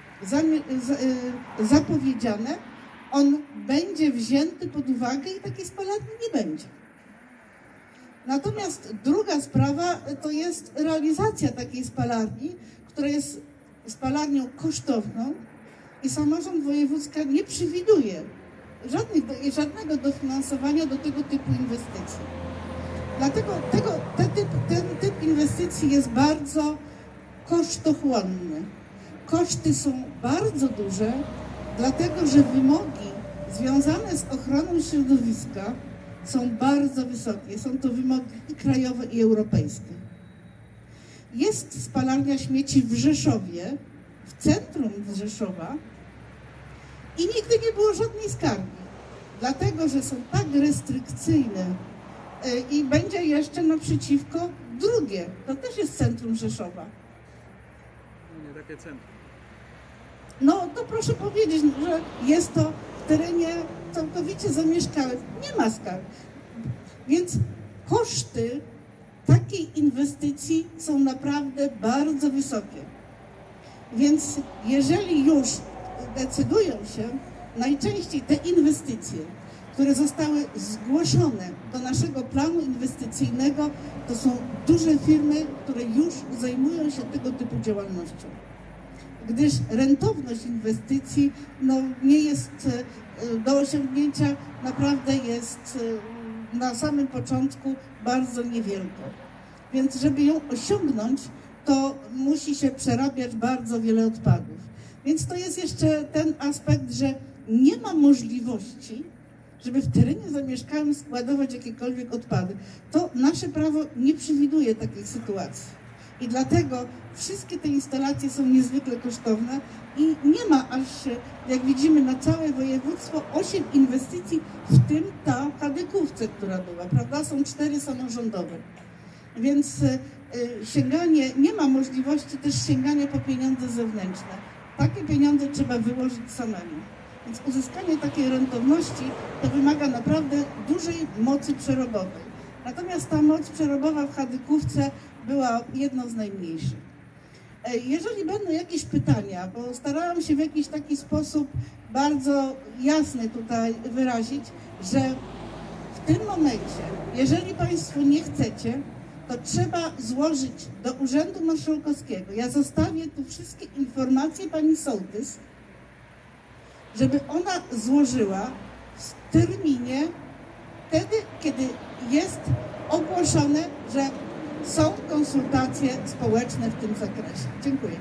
zapowiedziane, on będzie wzięty pod uwagę i takiej spalarni nie będzie. Natomiast druga sprawa to jest realizacja takiej spalarni, która jest spalarnią kosztowną i samorząd wojewódzki nie przewiduje żadnego dofinansowania do tego typu inwestycji. Dlatego ten typ inwestycji jest bardzo kosztochłonny. Koszty są bardzo duże, dlatego że wymogi związane z ochroną środowiska są bardzo wysokie. Są to wymogi i krajowe, i europejskie. Jest spalarnia śmieci w Rzeszowie, w centrum Rzeszowa i nigdy nie było żadnej skargi, dlatego że są tak restrykcyjne i będzie jeszcze naprzeciwko drugie, to też jest centrum Rzeszowa. Nie takie centrum. No to proszę powiedzieć, że jest to w terenie całkowicie zamieszkałym. Nie ma skarg. Więc koszty takiej inwestycji są naprawdę bardzo wysokie. Więc jeżeli już decydują się, najczęściej te inwestycje, które zostały zgłoszone do naszego planu inwestycyjnego, to są duże firmy, które już zajmują się tego typu działalnością. Gdyż rentowność inwestycji nie jest do osiągnięcia, naprawdę jest na samym początku bardzo niewielką. Więc żeby ją osiągnąć, to musi się przerabiać bardzo wiele odpadów. Więc to jest jeszcze ten aspekt, że nie ma możliwości, żeby w terenie zamieszkałym składować jakiekolwiek odpady. To nasze prawo nie przewiduje takiej sytuacji. I dlatego wszystkie te instalacje są niezwykle kosztowne i nie ma aż, jak widzimy, na całe województwo 8 inwestycji, w tym ta w Chadykówce, która była, prawda? Są 4 samorządowe. Więc sięganie, nie ma możliwości też sięgania po pieniądze zewnętrzne. Takie pieniądze trzeba wyłożyć samemu. Więc uzyskanie takiej rentowności to wymaga naprawdę dużej mocy przerobowej. Natomiast ta moc przerobowa w Chadykówce była jedną z najmniejszych. Jeżeli będą jakieś pytania, bo starałam się w jakiś taki sposób bardzo jasny tutaj wyrazić, że w tym momencie, jeżeli Państwo nie chcecie, to trzeba złożyć do Urzędu Marszałkowskiego. Ja zostawię tu wszystkie informacje pani sołtys, żeby ona złożyła w terminie wtedy, kiedy jest ogłoszone, że są konsultacje społeczne w tym zakresie. Dziękuję.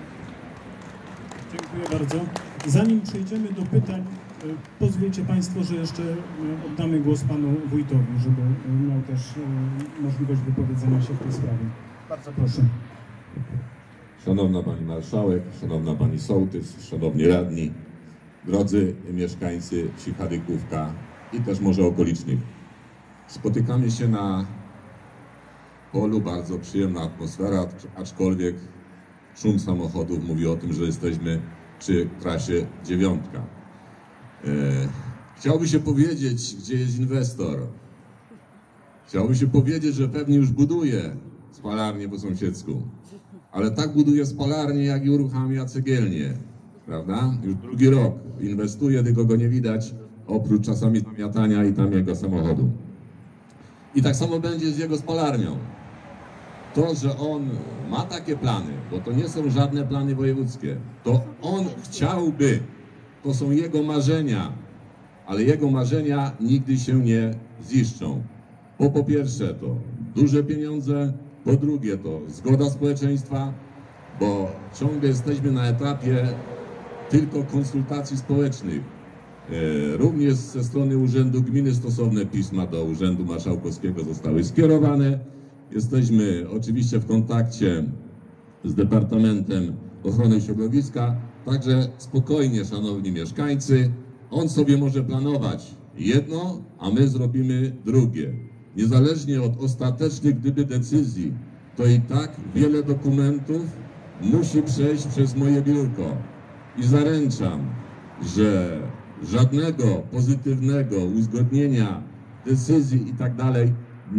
Dziękuję bardzo. Zanim przejdziemy do pytań, pozwólcie Państwo, że jeszcze oddamy głos Panu Wójtowi, żeby miał też możliwość wypowiedzenia się w tej sprawie. Bardzo proszę. Szanowna Pani Marszałek, Szanowna Pani Sołtys, Szanowni Radni, drodzy mieszkańcy wsi Chadykówka i też może okolicznych. Spotykamy się na polu, bardzo przyjemna atmosfera, aczkolwiek szum samochodów mówi o tym, że jesteśmy przy trasie 9. Chciałby się powiedzieć, gdzie jest inwestor. Chciałby się powiedzieć, że pewnie już buduje spalarnię po sąsiedzku. Ale tak buduje spalarnię, jak i uruchamia cegielnię. Prawda? Już drugi rok inwestuje, tylko go nie widać, oprócz czasami zamiatania i tam jego samochodu. I tak samo będzie z jego spalarnią. To, że on ma takie plany, bo to nie są żadne plany wojewódzkie, to on chciałby, to są jego marzenia, ale jego marzenia nigdy się nie ziszczą. Bo po pierwsze to duże pieniądze, po drugie to zgoda społeczeństwa, bo ciągle jesteśmy na etapie tylko konsultacji społecznych. Również ze strony Urzędu Gminy stosowne pisma do Urzędu Marszałkowskiego zostały skierowane. Jesteśmy oczywiście w kontakcie z Departamentem Ochrony Środowiska, także spokojnie, szanowni mieszkańcy, on sobie może planować jedno, a my zrobimy drugie. Niezależnie od ostatecznych gdyby decyzji, to i tak wiele dokumentów musi przejść przez moje biurko. I zaręczam, że żadnego pozytywnego uzgodnienia, decyzji i tak dalej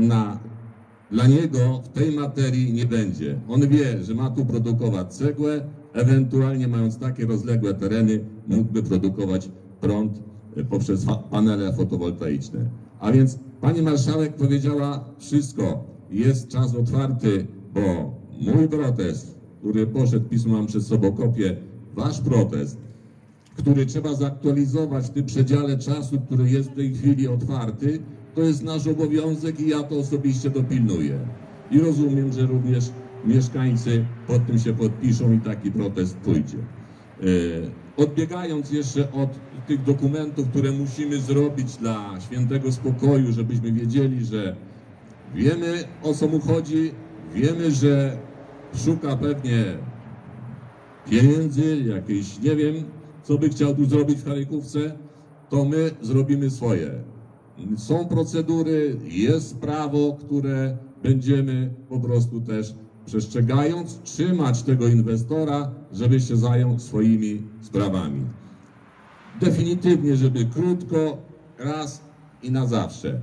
dla niego w tej materii nie będzie. On wie, że ma tu produkować cegłę, ewentualnie mając takie rozległe tereny, mógłby produkować prąd poprzez panele fotowoltaiczne. A więc pani marszałek powiedziała wszystko. Jest czas otwarty, bo mój protest, który poszedł, pismo mam przed sobą kopię, wasz protest, który trzeba zaktualizować w tym przedziale czasu, który jest w tej chwili otwarty, to jest nasz obowiązek i ja to osobiście dopilnuję. I rozumiem, że również mieszkańcy pod tym się podpiszą i taki protest pójdzie. Odbiegając jeszcze od tych dokumentów, które musimy zrobić dla świętego spokoju, żebyśmy wiedzieli, że wiemy, o co mu chodzi, wiemy, że szuka pewnie pieniędzy, jakieś, nie wiem, co by chciał tu zrobić w Chadykówce, to my zrobimy swoje. Są procedury, jest prawo, które będziemy po prostu też przestrzegając, trzymać tego inwestora, żeby się zajął swoimi sprawami. Definitywnie, żeby krótko, raz i na zawsze.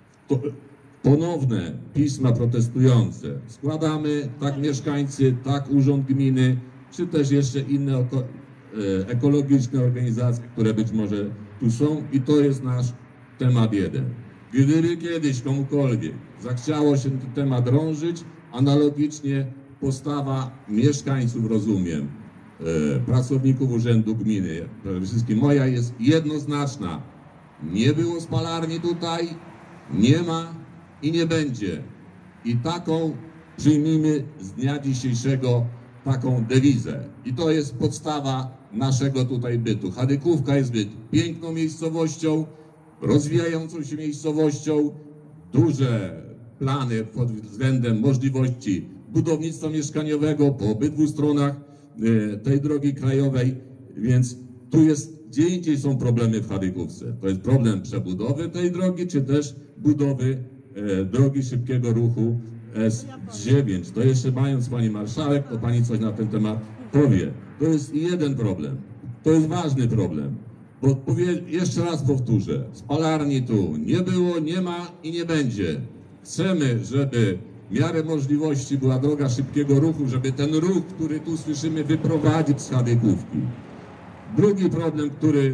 Ponowne pisma protestujące składamy, tak mieszkańcy, tak urząd gminy, czy też jeszcze inne ekologiczne organizacje, które być może tu są i to jest nasz temat jeden. Gdyby kiedyś komukolwiek zachciało się ten temat drążyć, analogicznie postawa mieszkańców, rozumiem, pracowników Urzędu Gminy, przede wszystkim moja jest jednoznaczna. Nie było spalarni tutaj, Nie ma i nie będzie. I taką przyjmijmy z dnia dzisiejszego taką dewizę. I to jest podstawa naszego tutaj bytu. Chadykówka jest piękną miejscowością, rozwijającą się miejscowością, duże plany pod względem możliwości budownictwa mieszkaniowego po obydwu stronach tej drogi krajowej, więc tu jest, gdzie indziej są problemy w Chadykówce. To jest problem przebudowy tej drogi, czy też budowy drogi szybkiego ruchu S9. To jeszcze mając pani marszałek, to pani coś na ten temat powie. To jest jeden problem. To jest ważny problem. Bo jeszcze raz powtórzę, spalarni tu nie było, nie ma i nie będzie. Chcemy, żeby w miarę możliwości była droga szybkiego ruchu, żeby ten ruch, który tu słyszymy, wyprowadzić z Chadykówki. Drugi problem,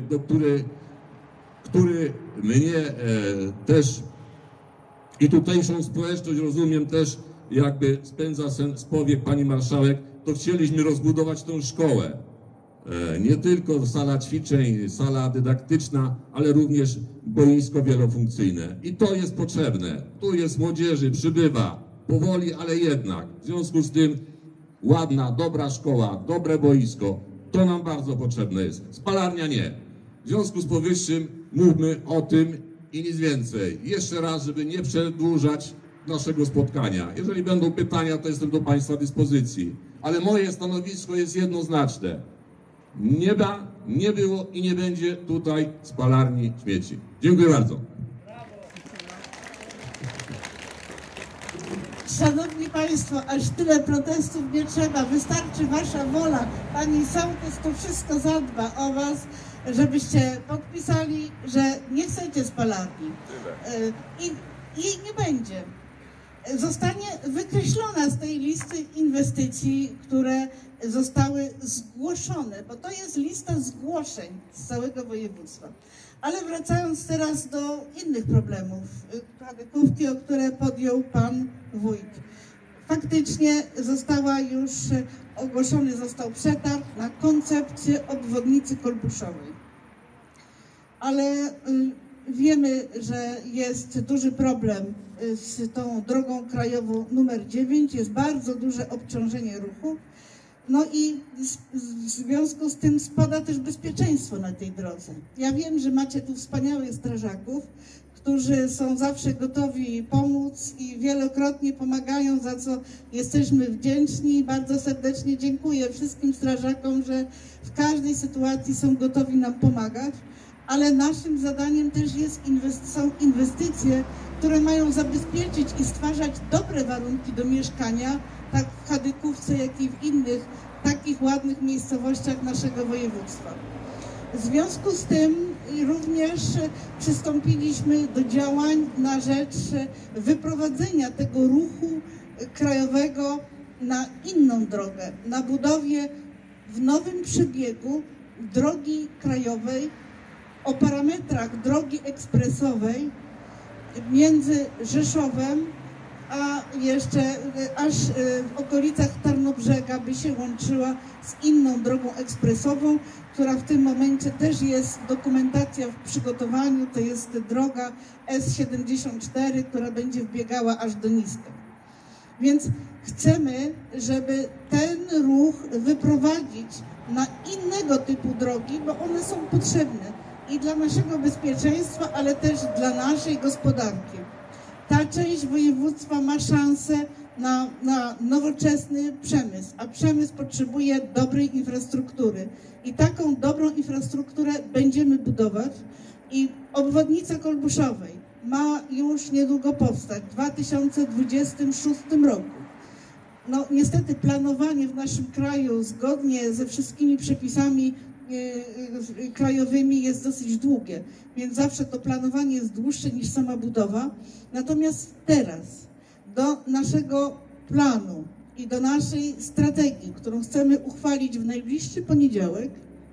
który mnie też i tutejszą społeczność, rozumiem, też jakby spędza sen z powiek pani marszałek, to chcieliśmy rozbudować tą szkołę. Nie tylko sala ćwiczeń, sala dydaktyczna, ale również boisko wielofunkcyjne. I to jest potrzebne. Tu jest młodzieży, przybywa, powoli, ale jednak. W związku z tym ładna, dobra szkoła, dobre boisko, to nam bardzo potrzebne jest. Spalarnia nie. W związku z powyższym mówmy o tym i nic więcej. Jeszcze raz, żeby nie przedłużać naszego spotkania. Jeżeli będą pytania, to jestem do państwa dyspozycji. Ale moje stanowisko jest jednoznaczne. Nie ma, nie było i nie będzie tutaj spalarni śmieci. Dziękuję bardzo. Szanowni Państwo, aż tyle protestów nie trzeba. Wystarczy Wasza wola. Pani sołtys to wszystko zadba o Was, żebyście podpisali, że nie chcecie spalarni. I nie będzie. Zostanie wykreślona z tej listy inwestycji, które zostały zgłoszone, bo to jest lista zgłoszeń z całego województwa. Ale wracając teraz do innych problemów Chadykówki, o które podjął pan wójt. Faktycznie ogłoszony został przetarg na koncepcję obwodnicy Kolbuszowej. Ale wiemy, że jest duży problem z tą drogą krajową numer 9, jest bardzo duże obciążenie ruchu. No i w związku z tym spada też bezpieczeństwo na tej drodze. Ja wiem, że macie tu wspaniałych strażaków, którzy są zawsze gotowi pomóc i wielokrotnie pomagają, za co jesteśmy wdzięczni. Bardzo serdecznie dziękuję wszystkim strażakom, że w każdej sytuacji są gotowi nam pomagać. Ale naszym zadaniem też są inwestycje, które mają zabezpieczyć i stwarzać dobre warunki do mieszkania, tak w Chadykówce, jak i w innych takich ładnych miejscowościach naszego województwa. W związku z tym również przystąpiliśmy do działań na rzecz wyprowadzenia tego ruchu krajowego na inną drogę, na budowie w nowym przebiegu drogi krajowej o parametrach drogi ekspresowej między Rzeszowem a jeszcze aż w okolicach Tarnobrzega by się łączyła z inną drogą ekspresową, która w tym momencie też jest dokumentacja w przygotowaniu. To jest droga S74, która będzie wbiegała aż do Niska. Więc chcemy, żeby ten ruch wyprowadzić na innego typu drogi, bo one są potrzebne i dla naszego bezpieczeństwa, ale też dla naszej gospodarki. Ta część województwa ma szansę na nowoczesny przemysł, a przemysł potrzebuje dobrej infrastruktury. I taką dobrą infrastrukturę będziemy budować i obwodnica Kolbuszowej ma już niedługo powstać, w 2026 roku. No niestety planowanie w naszym kraju zgodnie ze wszystkimi przepisami krajowymi jest dosyć długie, więc zawsze to planowanie jest dłuższe niż sama budowa. Natomiast teraz do naszego planu i do naszej strategii, którą chcemy uchwalić w najbliższy poniedziałek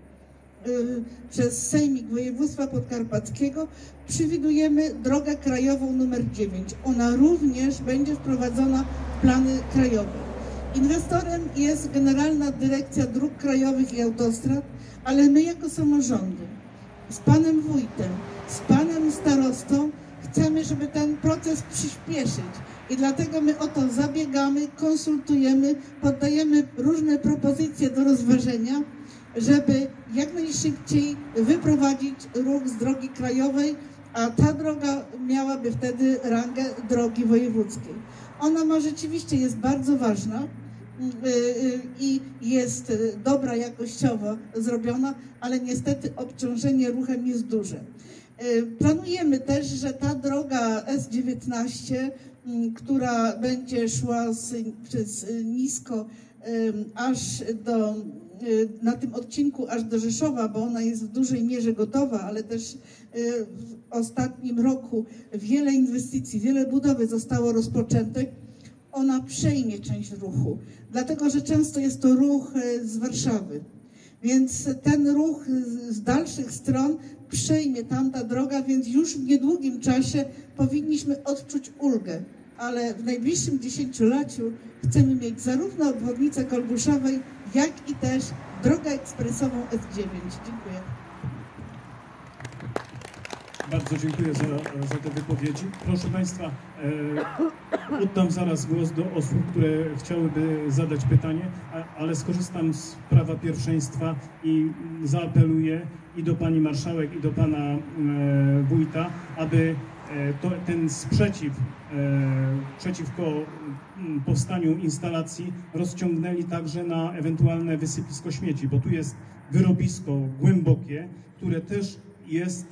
przez Sejmik Województwa Podkarpackiego, przewidujemy drogę krajową numer 9. Ona również będzie wprowadzona w plany krajowe. Inwestorem jest Generalna Dyrekcja Dróg Krajowych i Autostrad, ale my jako samorządy z panem wójtem, z panem starostą chcemy, żeby ten proces przyspieszyć i dlatego my o to zabiegamy, konsultujemy, poddajemy różne propozycje do rozważenia, żeby jak najszybciej wyprowadzić ruch z drogi krajowej, a ta droga miałaby wtedy rangę drogi wojewódzkiej. Ona rzeczywiście jest bardzo ważna i jest dobra jakościowo zrobiona, ale niestety obciążenie ruchem jest duże. Planujemy też, że ta droga S19, która będzie szła przez Nisko aż do, na tym odcinku aż do Rzeszowa, bo ona jest w dużej mierze gotowa, ale też w ostatnim roku wiele inwestycji, wiele budowy zostało rozpoczętych. Ona przejmie część ruchu, dlatego że często jest to ruch z Warszawy. Więc ten ruch z dalszych stron przejmie tamta droga, więc już w niedługim czasie powinniśmy odczuć ulgę. Ale w najbliższym dziesięcioleciu chcemy mieć zarówno obwodnicę Kolbuszowej, jak i też drogę ekspresową S9. Dziękuję. Bardzo dziękuję za te wypowiedzi. Proszę Państwa, oddam zaraz głos do osób, które chciałyby zadać pytanie, ale skorzystam z prawa pierwszeństwa i zaapeluję i do Pani Marszałek, i do Pana Wójta, aby ten sprzeciw przeciwko powstaniu instalacji rozciągnęli także na ewentualne wysypisko śmieci, bo tu jest wyrobisko głębokie, które też jest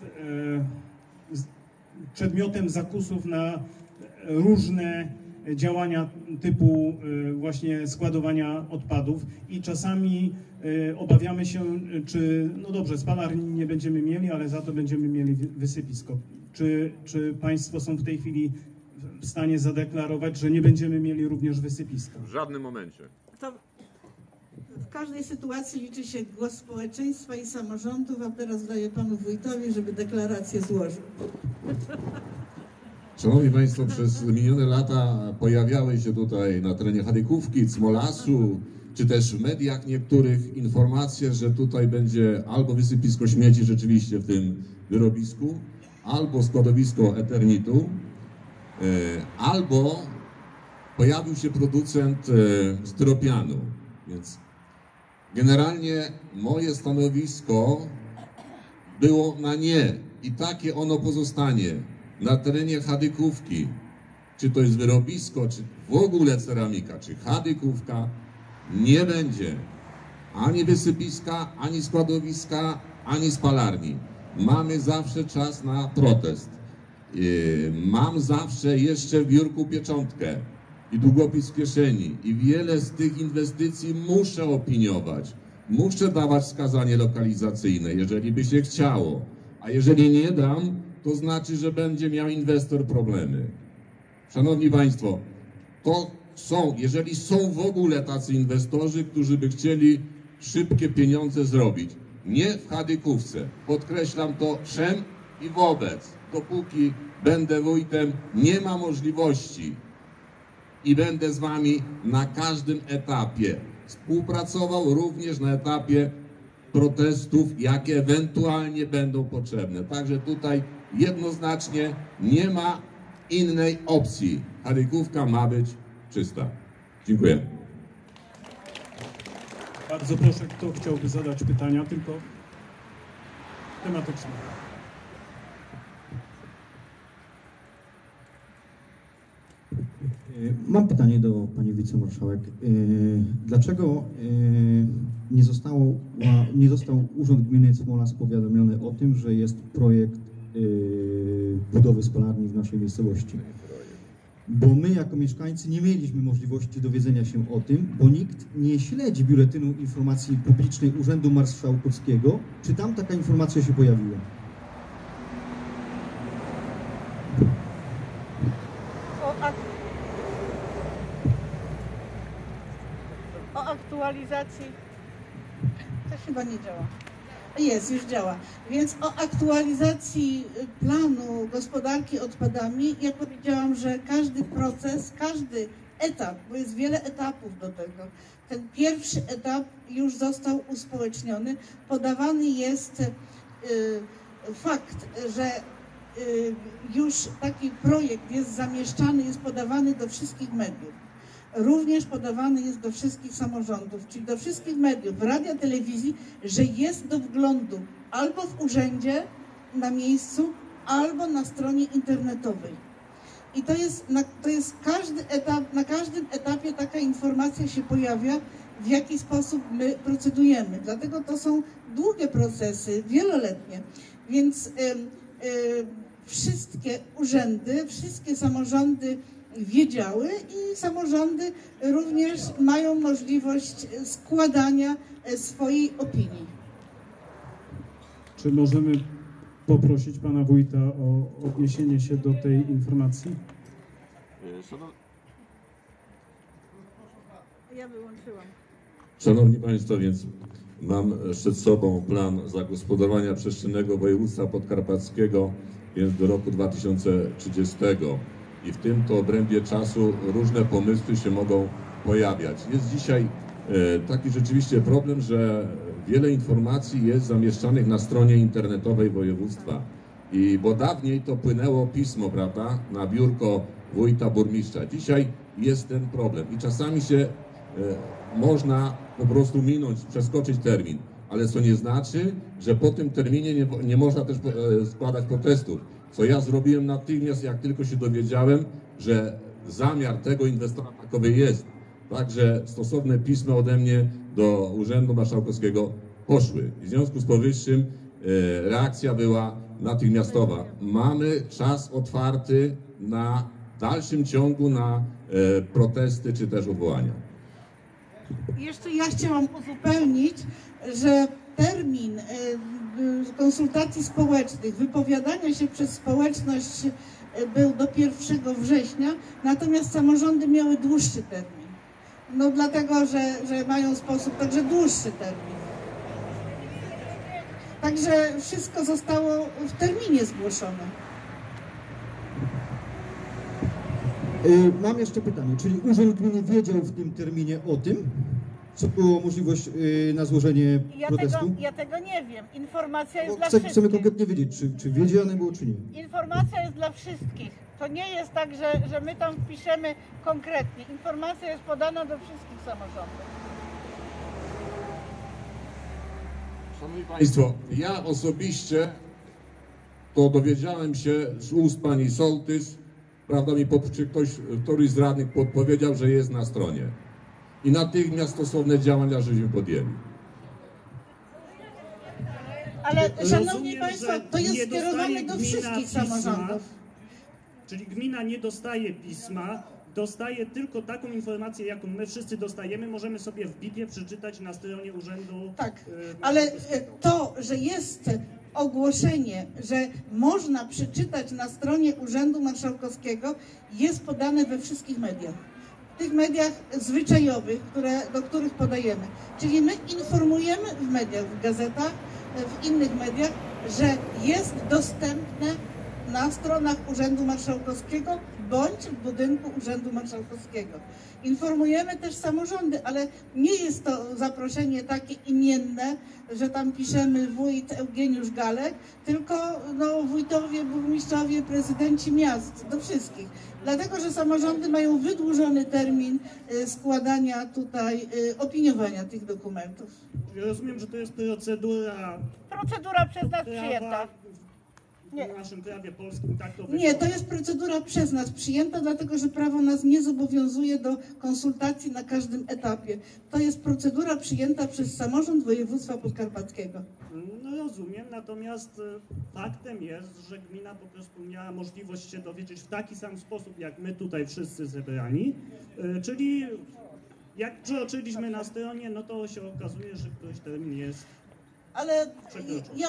przedmiotem zakusów na różne działania typu właśnie składowania odpadów i czasami obawiamy się, czy, no dobrze, spalarni nie będziemy mieli, ale za to będziemy mieli wysypisko. Czy Państwo są w tej chwili w stanie zadeklarować, że nie będziemy mieli również wysypiska? W żadnym momencie. To w każdej sytuacji liczy się głos społeczeństwa i samorządów, a teraz daję Panu Wójtowi, żeby deklarację złożył. Szanowni Państwo, przez minione lata pojawiały się tutaj na terenie Chadykówki, Cmolasu, czy też w mediach niektórych informacje, że tutaj będzie albo wysypisko śmieci rzeczywiście w tym wyrobisku, albo składowisko eternitu, albo pojawił się producent styropianu. Więc generalnie moje stanowisko było na nie i takie ono pozostanie. Na terenie Chadykówki, czy to jest wyrobisko, czy w ogóle ceramika, czy Chadykówka, nie będzie ani wysypiska, ani składowiska, ani spalarni. Mamy zawsze czas na protest. Mam zawsze jeszcze w biurku pieczątkę i długopis w kieszeni i wiele z tych inwestycji muszę opiniować. Muszę dawać wskazanie lokalizacyjne, jeżeli by się chciało. A jeżeli nie dam, to znaczy, że będzie miał inwestor problemy. Szanowni Państwo, to są, jeżeli są w ogóle tacy inwestorzy, którzy by chcieli szybkie pieniądze zrobić, nie w Chadykówce. Podkreślam to wszem i wobec. Dopóki będę wójtem, nie ma możliwości i będę z Wami na każdym etapie współpracował, również na etapie protestów, jakie ewentualnie będą potrzebne. Także tutaj jednoznacznie nie ma innej opcji. Chadykówka ma być czysta. Dziękuję. Bardzo proszę, kto chciałby zadać pytania, tylko tematyczne. Mam pytanie do Pani Wicemarszałek. Dlaczego nie został Urząd Gminy Cmolas powiadomiony o tym, że jest projekt budowy spalarni w naszej miejscowości? Bo my jako mieszkańcy nie mieliśmy możliwości dowiedzenia się o tym, bo nikt nie śledzi Biuletynu Informacji Publicznej Urzędu Marszałkowskiego. Czy tam taka informacja się pojawiła? O aktualizacji. To chyba nie działa. Jest, już działa. Więc o aktualizacji planu gospodarki odpadami, ja powiedziałam, że każdy proces, każdy etap, bo jest wiele etapów do tego, ten pierwszy etap już został uspołeczniony. Podawany jest fakt, że już taki projekt jest zamieszczany, jest podawany do wszystkich mediów. Również podawany jest do wszystkich samorządów, czyli do wszystkich mediów, radia, telewizji, że jest do wglądu albo w urzędzie na miejscu, albo na stronie internetowej. I to jest każdy etap, na każdym etapie taka informacja się pojawia, w jaki sposób my procedujemy. Dlatego to są długie procesy, wieloletnie. Więc wszystkie urzędy, wszystkie samorządy wiedziały i samorządy również mają możliwość składania swojej opinii. Czy możemy poprosić pana wójta o odniesienie się do tej informacji? Ja wyłączyłam. Szanowni Państwo, więc mam przed sobą plan zagospodarowania przestrzennego województwa podkarpackiego, więc do roku 2030. I w tym to obrębie czasu różne pomysły się mogą pojawiać. Jest dzisiaj taki rzeczywiście problem, że wiele informacji jest zamieszczanych na stronie internetowej województwa. Bo dawniej to płynęło pismo, prawda, na biurko wójta, burmistrza. Dzisiaj jest ten problem i czasami się można po prostu minąć, przeskoczyć termin. Ale co nie znaczy, że po tym terminie nie można też składać protestów. Co ja zrobiłem natychmiast, jak tylko się dowiedziałem, że zamiar tego inwestora takowy jest. Także stosowne pisma ode mnie do Urzędu Marszałkowskiego poszły. W związku z powyższym reakcja była natychmiastowa. Mamy czas otwarty na dalszym ciągu na protesty czy też odwołania. Jeszcze ja chciałam uzupełnić, że termin konsultacji społecznych, wypowiadania się przez społeczność był do 1 września, natomiast samorządy miały dłuższy termin. No dlatego, że mają sposób, także dłuższy termin. Także wszystko zostało w terminie zgłoszone. Mam jeszcze pytanie, czyli Urząd Gminy wiedział w tym terminie o tym, co było możliwość na złożenie protestu? Ja tego nie wiem. Informacja jest dla Chcemy wszystkich. konkretnie wiedzieć, czy wiedziane było, czy nie. Informacja jest dla wszystkich. To nie jest tak, że my tam wpiszemy konkretnie. Informacja jest podana do wszystkich samorządów. Szanowni Państwo, ja osobiście to dowiedziałem się z ust pani sołtys, prawda, któryś z radnych podpowiedział, że jest na stronie. I natychmiast stosowne działania żeśmy podjęli. Ale szanowni Rozumiem, Państwo, że to jest nie dostaje skierowane do gmina wszystkich pisma, samorządów. Czyli gmina nie dostaje pisma, dostaje tylko taką informację, jaką my wszyscy dostajemy. Możemy sobie w BIP-ie przeczytać na stronie urzędu. Tak, ale to, że jest ogłoszenie, że można przeczytać na stronie Urzędu Marszałkowskiego, jest podane we wszystkich mediach. W tych mediach zwyczajowych, do których podajemy. Czyli my informujemy w mediach, w gazetach, w innych mediach, że jest dostępne na stronach Urzędu Marszałkowskiego bądź w budynku Urzędu Marszałkowskiego. Informujemy też samorządy, ale nie jest to zaproszenie takie imienne, że tam piszemy wójt Eugeniusz Galek, tylko wójtowie, burmistrzowie, prezydenci miast, do wszystkich. Dlatego, że samorządy mają wydłużony termin składania tutaj, opiniowania tych dokumentów. Rozumiem, że to jest procedura przez nas przyjęta. W naszym prawie polskim tak to wygląda. Nie, to jest procedura przez nas przyjęta, dlatego że prawo nas nie zobowiązuje do konsultacji na każdym etapie. To jest procedura przyjęta przez samorząd województwa podkarpackiego. No rozumiem, natomiast faktem jest, że gmina po prostu miała możliwość się dowiedzieć w taki sam sposób, jak my tutaj wszyscy zebrani, czyli jak przekroczyliśmy na stronie, no to się okazuje, że któryś termin jest Ale przekroczony.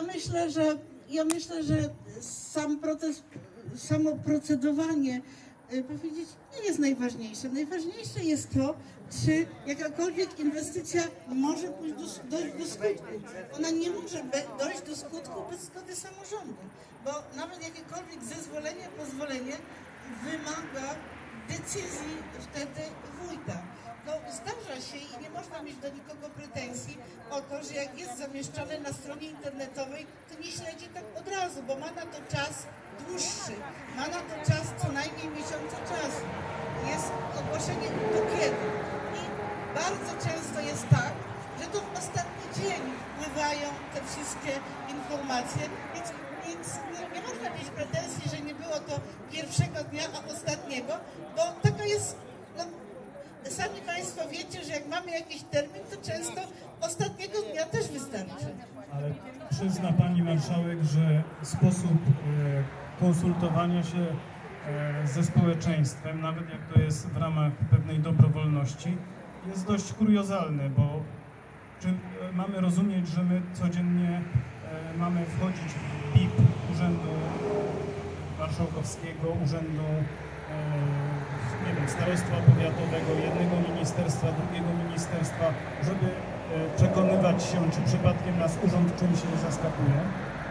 ja myślę, że sam proces, samo procedowanie, powiedzieć, nie jest najważniejsze. Najważniejsze jest to, czy jakakolwiek inwestycja może dojść do skutku. Ona nie może dojść do skutku bez zgody samorządu, bo nawet jakiekolwiek zezwolenie, pozwolenie wymaga decyzji wtedy wójta. No, zdarza się i nie można mieć do nikogo pretensji o to, że jak jest zamieszczone na stronie internetowej, to nie śledzi tak od razu, bo ma na to czas dłuższy, ma na to czas co najmniej miesiąca czasu. Jest ogłoszenie do kiedy. I bardzo często jest tak, że to w ostatni dzień wpływają te wszystkie informacje, więc nie można mieć pretensji, że nie było to pierwszego dnia, a ostatniego, bo taka jest, no, sami Państwo wiecie, że jak mamy jakiś termin, to często ostatniego dnia też wystarczy. Ale przyzna Pani Marszałek, że sposób konsultowania się ze społeczeństwem, nawet jak to jest w ramach pewnej dobrowolności, jest dość kuriozalny, bo czy mamy rozumieć, że my codziennie mamy wchodzić w BIP Urzędu Marszałkowskiego, Urzędu nie wiem, Starostwa Powiatowego, jednego ministerstwa, drugiego ministerstwa, żeby przekonywać się, czy przypadkiem nas urząd czymś nie zaskakuje?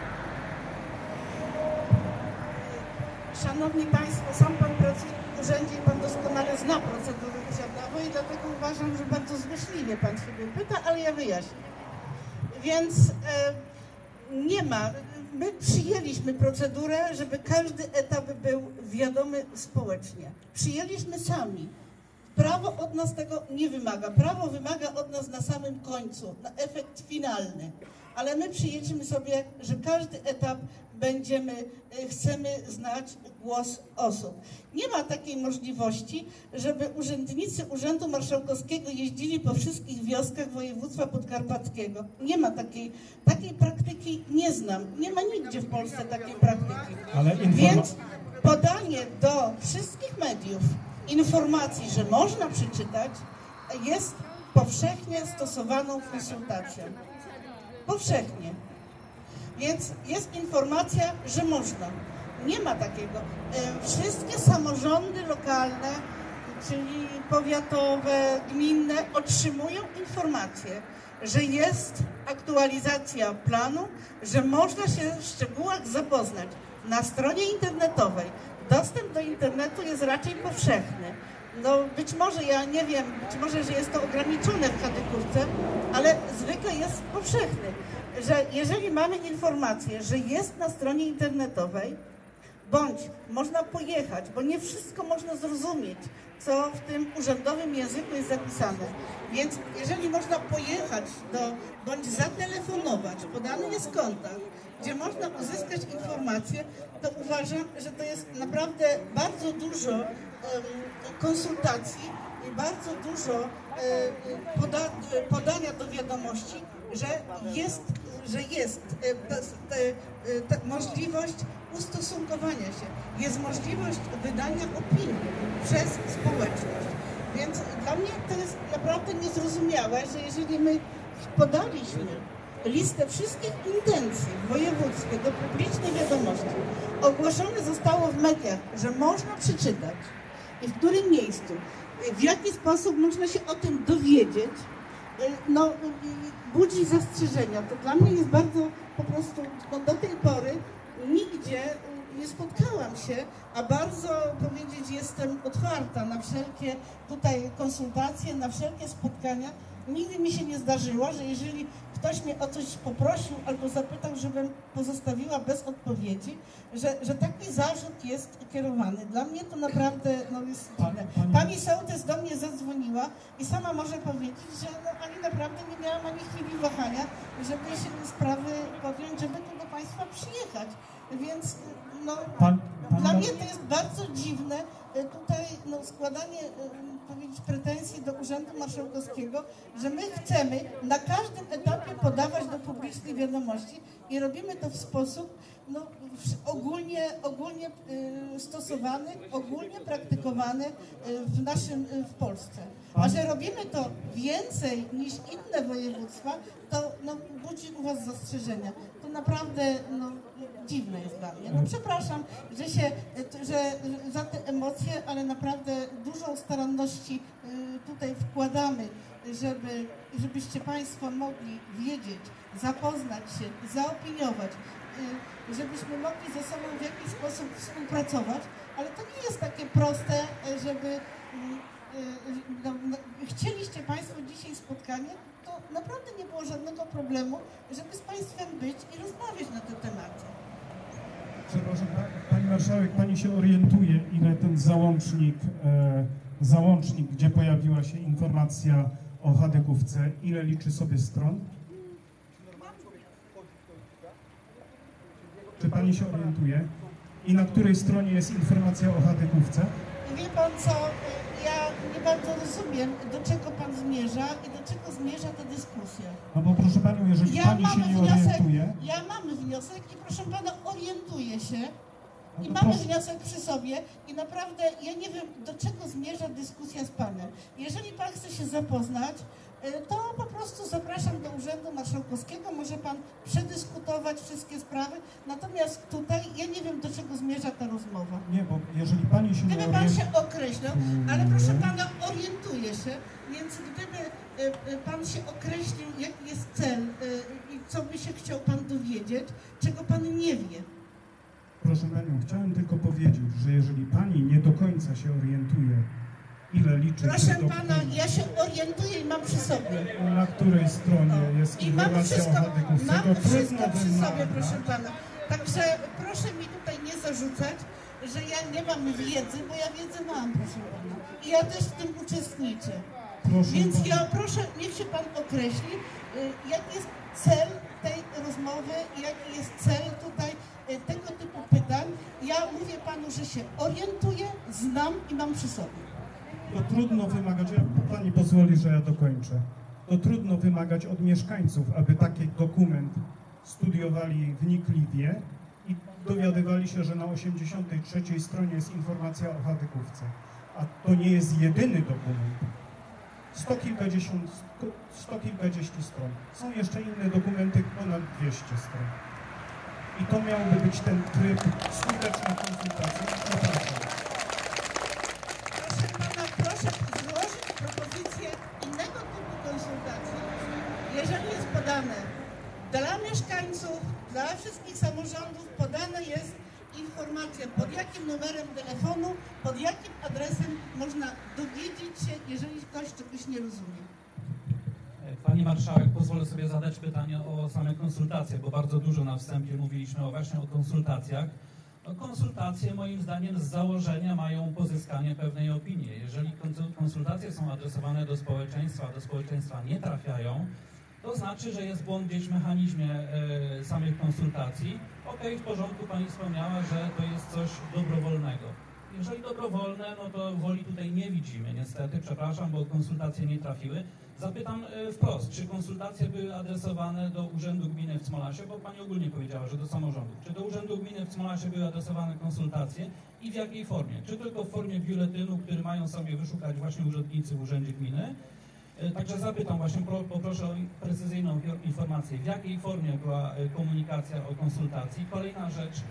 Szanowni Państwo, sam Pan pracuje w urzędzie i Pan doskonale zna procedury urzędowe i dlatego uważam, że bardzo złośliwie Pan siebie pyta, ale ja wyjaśnię. Więc nie ma. My przyjęliśmy procedurę, żeby każdy etap był wiadomy społecznie. Przyjęliśmy sami. Prawo od nas tego nie wymaga. Prawo wymaga od nas na samym końcu, na efekt finalny. Ale my przyjęliśmy sobie, że każdy etap chcemy znać głos osób. Nie ma takiej możliwości, żeby urzędnicy Urzędu Marszałkowskiego jeździli po wszystkich wioskach województwa podkarpackiego. Nie ma takiej praktyki, nie znam. Nie ma nigdzie w Polsce takiej praktyki. Więc podanie do wszystkich mediów informacji, że można przeczytać, jest powszechnie stosowaną konsultacją. Powszechnie. Więc jest informacja, że można. Nie ma takiego. Wszystkie samorządy lokalne, czyli powiatowe, gminne, otrzymują informację, że jest aktualizacja planu, że można się w szczegółach zapoznać na stronie internetowej. Dostęp do internetu jest raczej powszechny. No być może, ja nie wiem, być może, że jest to ograniczone w kadykówce, ale zwykle jest powszechny, że jeżeli mamy informację, że jest na stronie internetowej, bądź można pojechać, bo nie wszystko można zrozumieć, co w tym urzędowym języku jest zapisane. Więc jeżeli można pojechać bądź zatelefonować, podany jest kontakt, gdzie można uzyskać informacje, to uważam, że to jest naprawdę bardzo dużo konsultacji i bardzo dużo podania do wiadomości, że jest możliwość ustosunkowania się, jest możliwość wydania opinii przez społeczność. Więc dla mnie to jest naprawdę niezrozumiałe, że jeżeli my podaliśmy listę wszystkich intencji w województwie do publicznej wiadomości, ogłoszone zostało w mediach, że można przeczytać i w którym miejscu, w jaki sposób można się o tym dowiedzieć, no, budzi zastrzeżenia. To dla mnie jest bardzo po prostu, no, do tej pory nigdzie nie spotkałam się, a bardzo powiedzieć jestem otwarta na wszelkie tutaj konsultacje, na wszelkie spotkania. Nigdy mi się nie zdarzyło, że jeżeli ktoś mnie o coś poprosił albo zapytał, żebym pozostawiła bez odpowiedzi, że taki zarzut jest kierowany. Dla mnie to naprawdę jest dziwne. Pani sołtys do mnie zadzwoniła i sama może powiedzieć, że ani naprawdę nie miałam ani chwili wahania, żeby się sprawy podjąć, żeby tu do Państwa przyjechać. Więc dla mnie to jest bardzo dziwne tutaj składanie powiedzieć pretensji do Urzędu Marszałkowskiego, że my chcemy na każdym etapie podawać do publicznej wiadomości i robimy to w sposób ogólnie stosowany, ogólnie praktykowany w Polsce. A że robimy to więcej niż inne województwa, to budzi u Was zastrzeżenia. To naprawdę dziwne jest dla mnie. Przepraszam, że za te emocje, ale naprawdę dużo staranności tutaj wkładamy, żebyście Państwo mogli wiedzieć, zapoznać się, zaopiniować, żebyśmy mogli ze sobą w jakiś sposób współpracować, ale to nie jest takie proste, żeby chcieliście Państwo dzisiaj spotkanie, to naprawdę nie było żadnego problemu, żeby z Państwem być i rozmawiać na te tematy. Przepraszam, Pani Marszałek, Pani się orientuje, ile ten załącznik, gdzie pojawiła się informacja o hadekówce, ile liczy sobie stron? Czy Pani się orientuje? I na której stronie jest informacja o hadekówce? Wie Pan co, ja nie bardzo rozumiem, do czego Pan zmierza i do czego zmierza ta dyskusja. No bo proszę Panią, jeżeli Pani się nie orientuje... Ja mam wniosek i proszę Pana, orientuję się. No I to mamy proszę. wniosek przy sobie i naprawdę ja nie wiem, do czego zmierza dyskusja z Panem. Jeżeli Pan chce się zapoznać, to po prostu zapraszam do Urzędu Marszałkowskiego, może Pan przedyskutować wszystkie sprawy, natomiast tutaj ja nie wiem, do czego zmierza ta rozmowa. Nie, bo jeżeli Pani się nie Gdyby Pan orientuje... się określał, ale proszę Pana, orientuje się, więc gdyby Pan się określił, jaki jest cel i co by się chciał Pan dowiedzieć, czego Pan nie wie. Proszę Panią, chciałem tylko powiedzieć, że jeżeli Pani nie do końca się orientuje, ile liczy... Proszę Pana, ja się orientuję i mam przy sobie. Na której stronie jest I mam informacja wszystko, o hadekówce, mam to wszystko trudno przy wymaga. sobie, proszę Pana. Także proszę mi tutaj nie zarzucać, że ja nie mam wiedzy, bo ja wiedzę mam, proszę Pana. I ja też w tym uczestniczę. Proszę Więc Pana. ja proszę, niech się Pan określi, jaki jest cel tej rozmowy, jaki jest cel tutaj tego typu pytań. Ja mówię Panu, że się orientuję, znam i mam przy sobie. To trudno wymagać, Pani pozwoli, że ja dokończę. To trudno wymagać od mieszkańców, aby taki dokument studiowali wnikliwie i dowiadywali się, że na 83 stronie jest informacja o hadekówce. A to nie jest jedyny dokument. Sto kilkadziesiąt stron. Są jeszcze inne dokumenty, ponad 200 stron. I to miałby być ten tryb skutecznej konsultacji. Zapraszam. Proszę Pana, proszę złożyć propozycję innego typu konsultacji. Jeżeli jest podane dla mieszkańców, dla wszystkich samorządów, podana jest informacja, pod jakim numerem telefonu, pod jakim adresem można dowiedzieć się, jeżeli ktoś czegoś nie rozumie. Pani Marszałek, pozwolę sobie zadać pytanie o same konsultacje, bo bardzo dużo na wstępie mówiliśmy właśnie o konsultacjach. No, konsultacje moim zdaniem z założenia mają pozyskanie pewnej opinii. Jeżeli konsultacje są adresowane do społeczeństwa nie trafiają, to znaczy, że jest błąd gdzieś w mechanizmie samych konsultacji. Okej, w porządku, Pani wspomniała, że to jest coś dobrowolnego. Jeżeli dobrowolne, no to woli tutaj nie widzimy, niestety, przepraszam, bo konsultacje nie trafiły. Zapytam wprost, czy konsultacje były adresowane do Urzędu Gminy w Cmolasie, bo Pani ogólnie powiedziała, że do samorządu. Czy do Urzędu Gminy w Cmolasie były adresowane konsultacje i w jakiej formie? Czy tylko w formie biuletynu, który mają sobie wyszukać właśnie urzędnicy w Urzędzie Gminy? Także zapytam właśnie, poproszę o precyzyjną informację, w jakiej formie była komunikacja o konsultacji. Kolejna rzecz,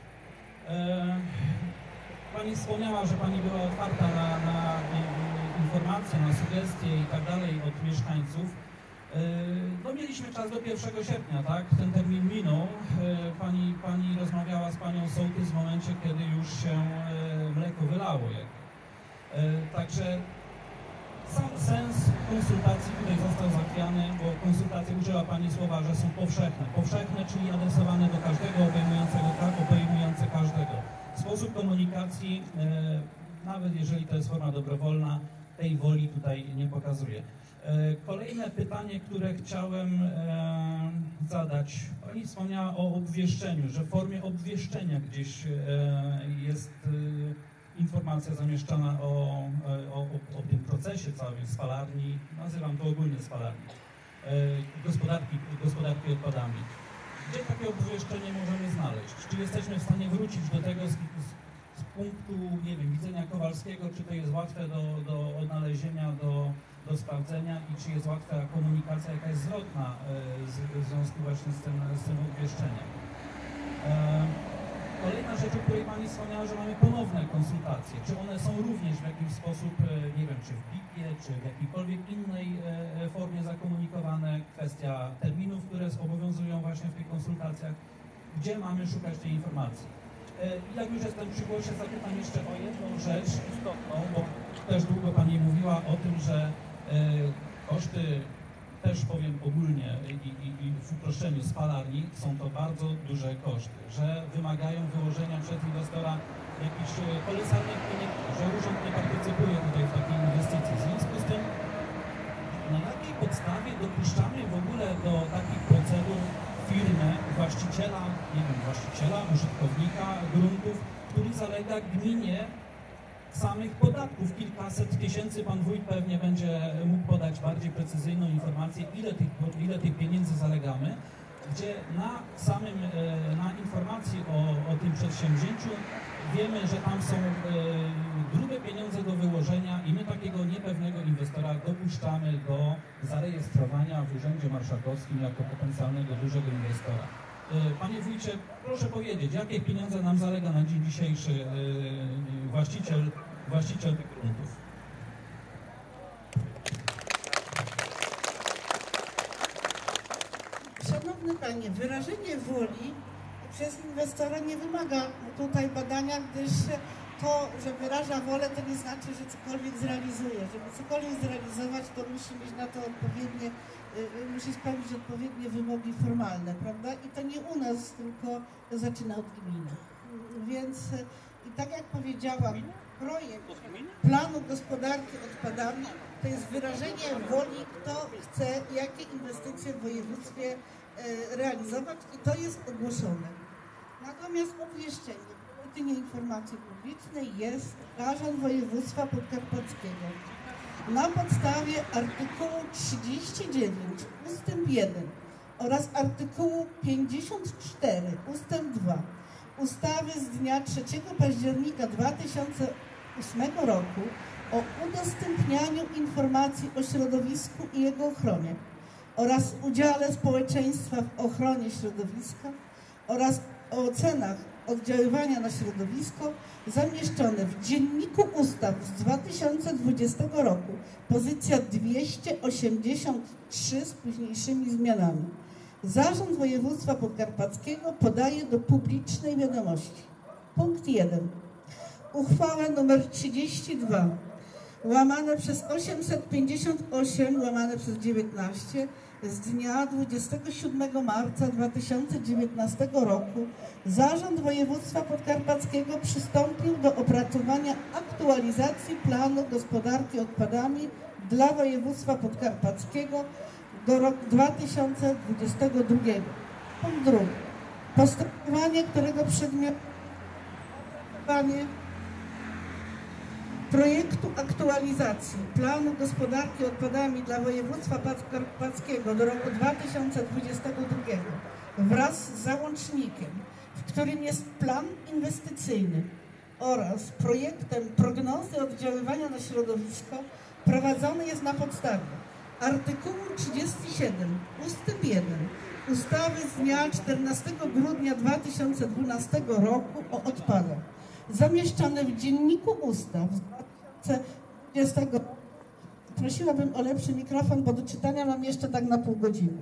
Pani wspomniała, że Pani była otwarta na informacje, na sugestie i tak dalej od mieszkańców. No mieliśmy czas do 1 sierpnia, tak? Ten termin minął. Pani rozmawiała z Panią Sołtys w momencie, kiedy już się mleko wylało. Także sam sens konsultacji tutaj został zachwiany, bo konsultacje, użyła Pani słowa, że są powszechne. Powszechne, czyli adresowane do każdego, obejmujące każdego. Sposób komunikacji, nawet jeżeli to jest forma dobrowolna, tej woli tutaj nie pokazuje. Kolejne pytanie, które chciałem zadać. Pani wspomniała o obwieszczeniu, że w formie obwieszczenia gdzieś jest informacja zamieszczana o tym procesie całym spalarni, nazywam to ogólnie spalarni, gospodarki odpadami. Gdzie takie obwieszczenie możemy znaleźć? Czy jesteśmy w stanie wrócić do tego z punktu, nie wiem, widzenia Kowalskiego, czy to jest łatwe do odnalezienia, do sprawdzenia i czy jest łatwa komunikacja jakaś zwrotna w związku właśnie z tym obwieszczeniem? Kolejna rzecz, o której Pani wspomniała, że mamy ponowne konsultacje. Czy one są również w jakiś sposób, nie wiem, czy w BIP-ie, czy w jakiejkolwiek innej formie zakomunikowane? Kwestia terminów, które obowiązują właśnie w tych konsultacjach. Gdzie mamy szukać tej informacji? I jak już jestem przy głosie, zapytam jeszcze o jedną rzecz istotną, bo też długo Pani mówiła o tym, że koszty też powiem ogólnie i w uproszczeniu spalarni, są to bardzo duże koszty, że wymagają wyłożenia przez inwestora jakichś kolosalnych pieniędzy, że urząd nie partycypuje tutaj w takiej inwestycji. W związku z tym, na jakiej podstawie dopuszczamy w ogóle do takich procedur firmę, właściciela, nie wiem, użytkownika gruntów, który zalega gminie samych podatków, kilkaset tysięcy. Pan wójt pewnie będzie mógł podać bardziej precyzyjną informację, ile tych pieniędzy zalegamy, gdzie na informacji o tym przedsięwzięciu wiemy, że tam są grube pieniądze do wyłożenia i my takiego niepewnego inwestora dopuszczamy do zarejestrowania w Urzędzie Marszałkowskim jako potencjalnego dużego inwestora. Panie wójcie, proszę powiedzieć, jakie pieniądze nam zalega na dzień dzisiejszy właściciel tych gruntów? Szanowny Panie, wyrażenie woli przez inwestora nie wymaga tutaj badania, gdyż to, że wyraża wolę, to nie znaczy, że cokolwiek zrealizuje. Żeby cokolwiek zrealizować, to musi mieć na to odpowiednie, musi spełnić odpowiednie wymogi formalne, prawda? I to nie u nas, tylko to zaczyna od gminy. Więc i tak jak powiedziałam, projekt planu gospodarki odpadami to jest wyrażenie woli, kto chce, jakie inwestycje w województwie realizować i to jest ogłoszone. Natomiast obwieszczenie w Bulletynie Informacji Publicznej jest Zarząd Województwa Podkarpackiego. Na podstawie artykułu 39 ustęp 1 oraz artykułu 54 ustęp 2 ustawy z dnia 3 października 2008 roku o udostępnianiu informacji o środowisku i jego ochronie oraz udziale społeczeństwa w ochronie środowiska oraz o ocenach oddziaływania na środowisko zamieszczone w Dzienniku Ustaw z 2020 roku, pozycja 283 z późniejszymi zmianami. Zarząd Województwa Podkarpackiego podaje do publicznej wiadomości. Punkt 1. Uchwała nr 32 łamane przez 858 łamane przez 19 z dnia 27 marca 2019 roku Zarząd Województwa Podkarpackiego przystąpił do opracowania aktualizacji planu gospodarki odpadami dla województwa podkarpackiego do roku 2022. Punkt 2. Postępowanie, którego przedmiotem projektu aktualizacji planu gospodarki odpadami dla województwa podkarpackiego do roku 2022 wraz z załącznikiem, w którym jest plan inwestycyjny oraz projektem prognozy oddziaływania na środowisko prowadzony jest na podstawie artykułu 37 ustęp 1 ustawy z dnia 14 grudnia 2012 roku o odpadach, zamieszczone w Dzienniku Ustaw z 2020 roku. Prosiłabym o lepszy mikrofon, bo do czytania mam jeszcze tak na pół godziny.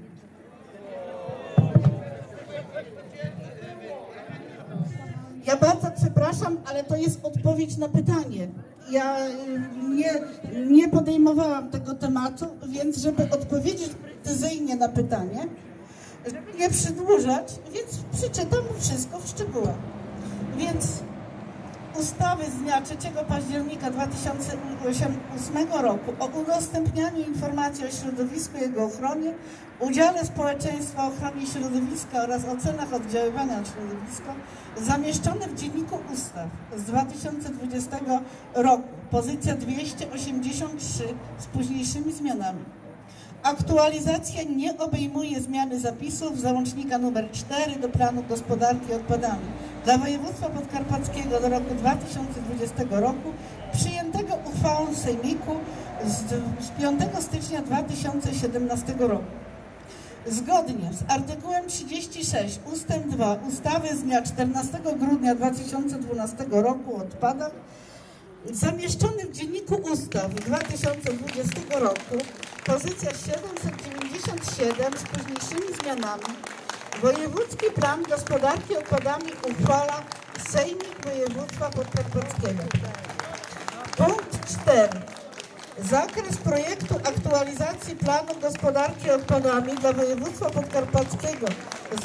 Ja bardzo przepraszam, ale to jest odpowiedź na pytanie. Ja nie podejmowałam tego tematu, więc żeby odpowiedzieć precyzyjnie na pytanie, żeby nie przedłużać, więc przeczytam wszystko w szczegółach. Więc ustawy z dnia 3 października 2008 roku o udostępnianiu informacji o środowisku i jego ochronie, udziale społeczeństwa w ochronie środowiska oraz ocenach oddziaływania na środowisko zamieszczone w Dzienniku Ustaw z 2020 roku, pozycja 283 z późniejszymi zmianami. Aktualizacja nie obejmuje zmiany zapisów załącznika nr 4 do planu gospodarki odpadami dla województwa podkarpackiego do roku 2020 roku, przyjętego uchwałą Sejmiku z 5 stycznia 2017 roku. Zgodnie z artykułem 36 ustęp 2 ustawy z dnia 14 grudnia 2012 roku o odpadach, zamieszczony w Dzienniku Ustaw 2020 roku, pozycja 797 z późniejszymi zmianami, Wojewódzki Plan Gospodarki Odpadami uchwala Sejmik Województwa Podkarpackiego. Punkt 4. Zakres projektu aktualizacji planu gospodarki odpadami dla województwa podkarpackiego z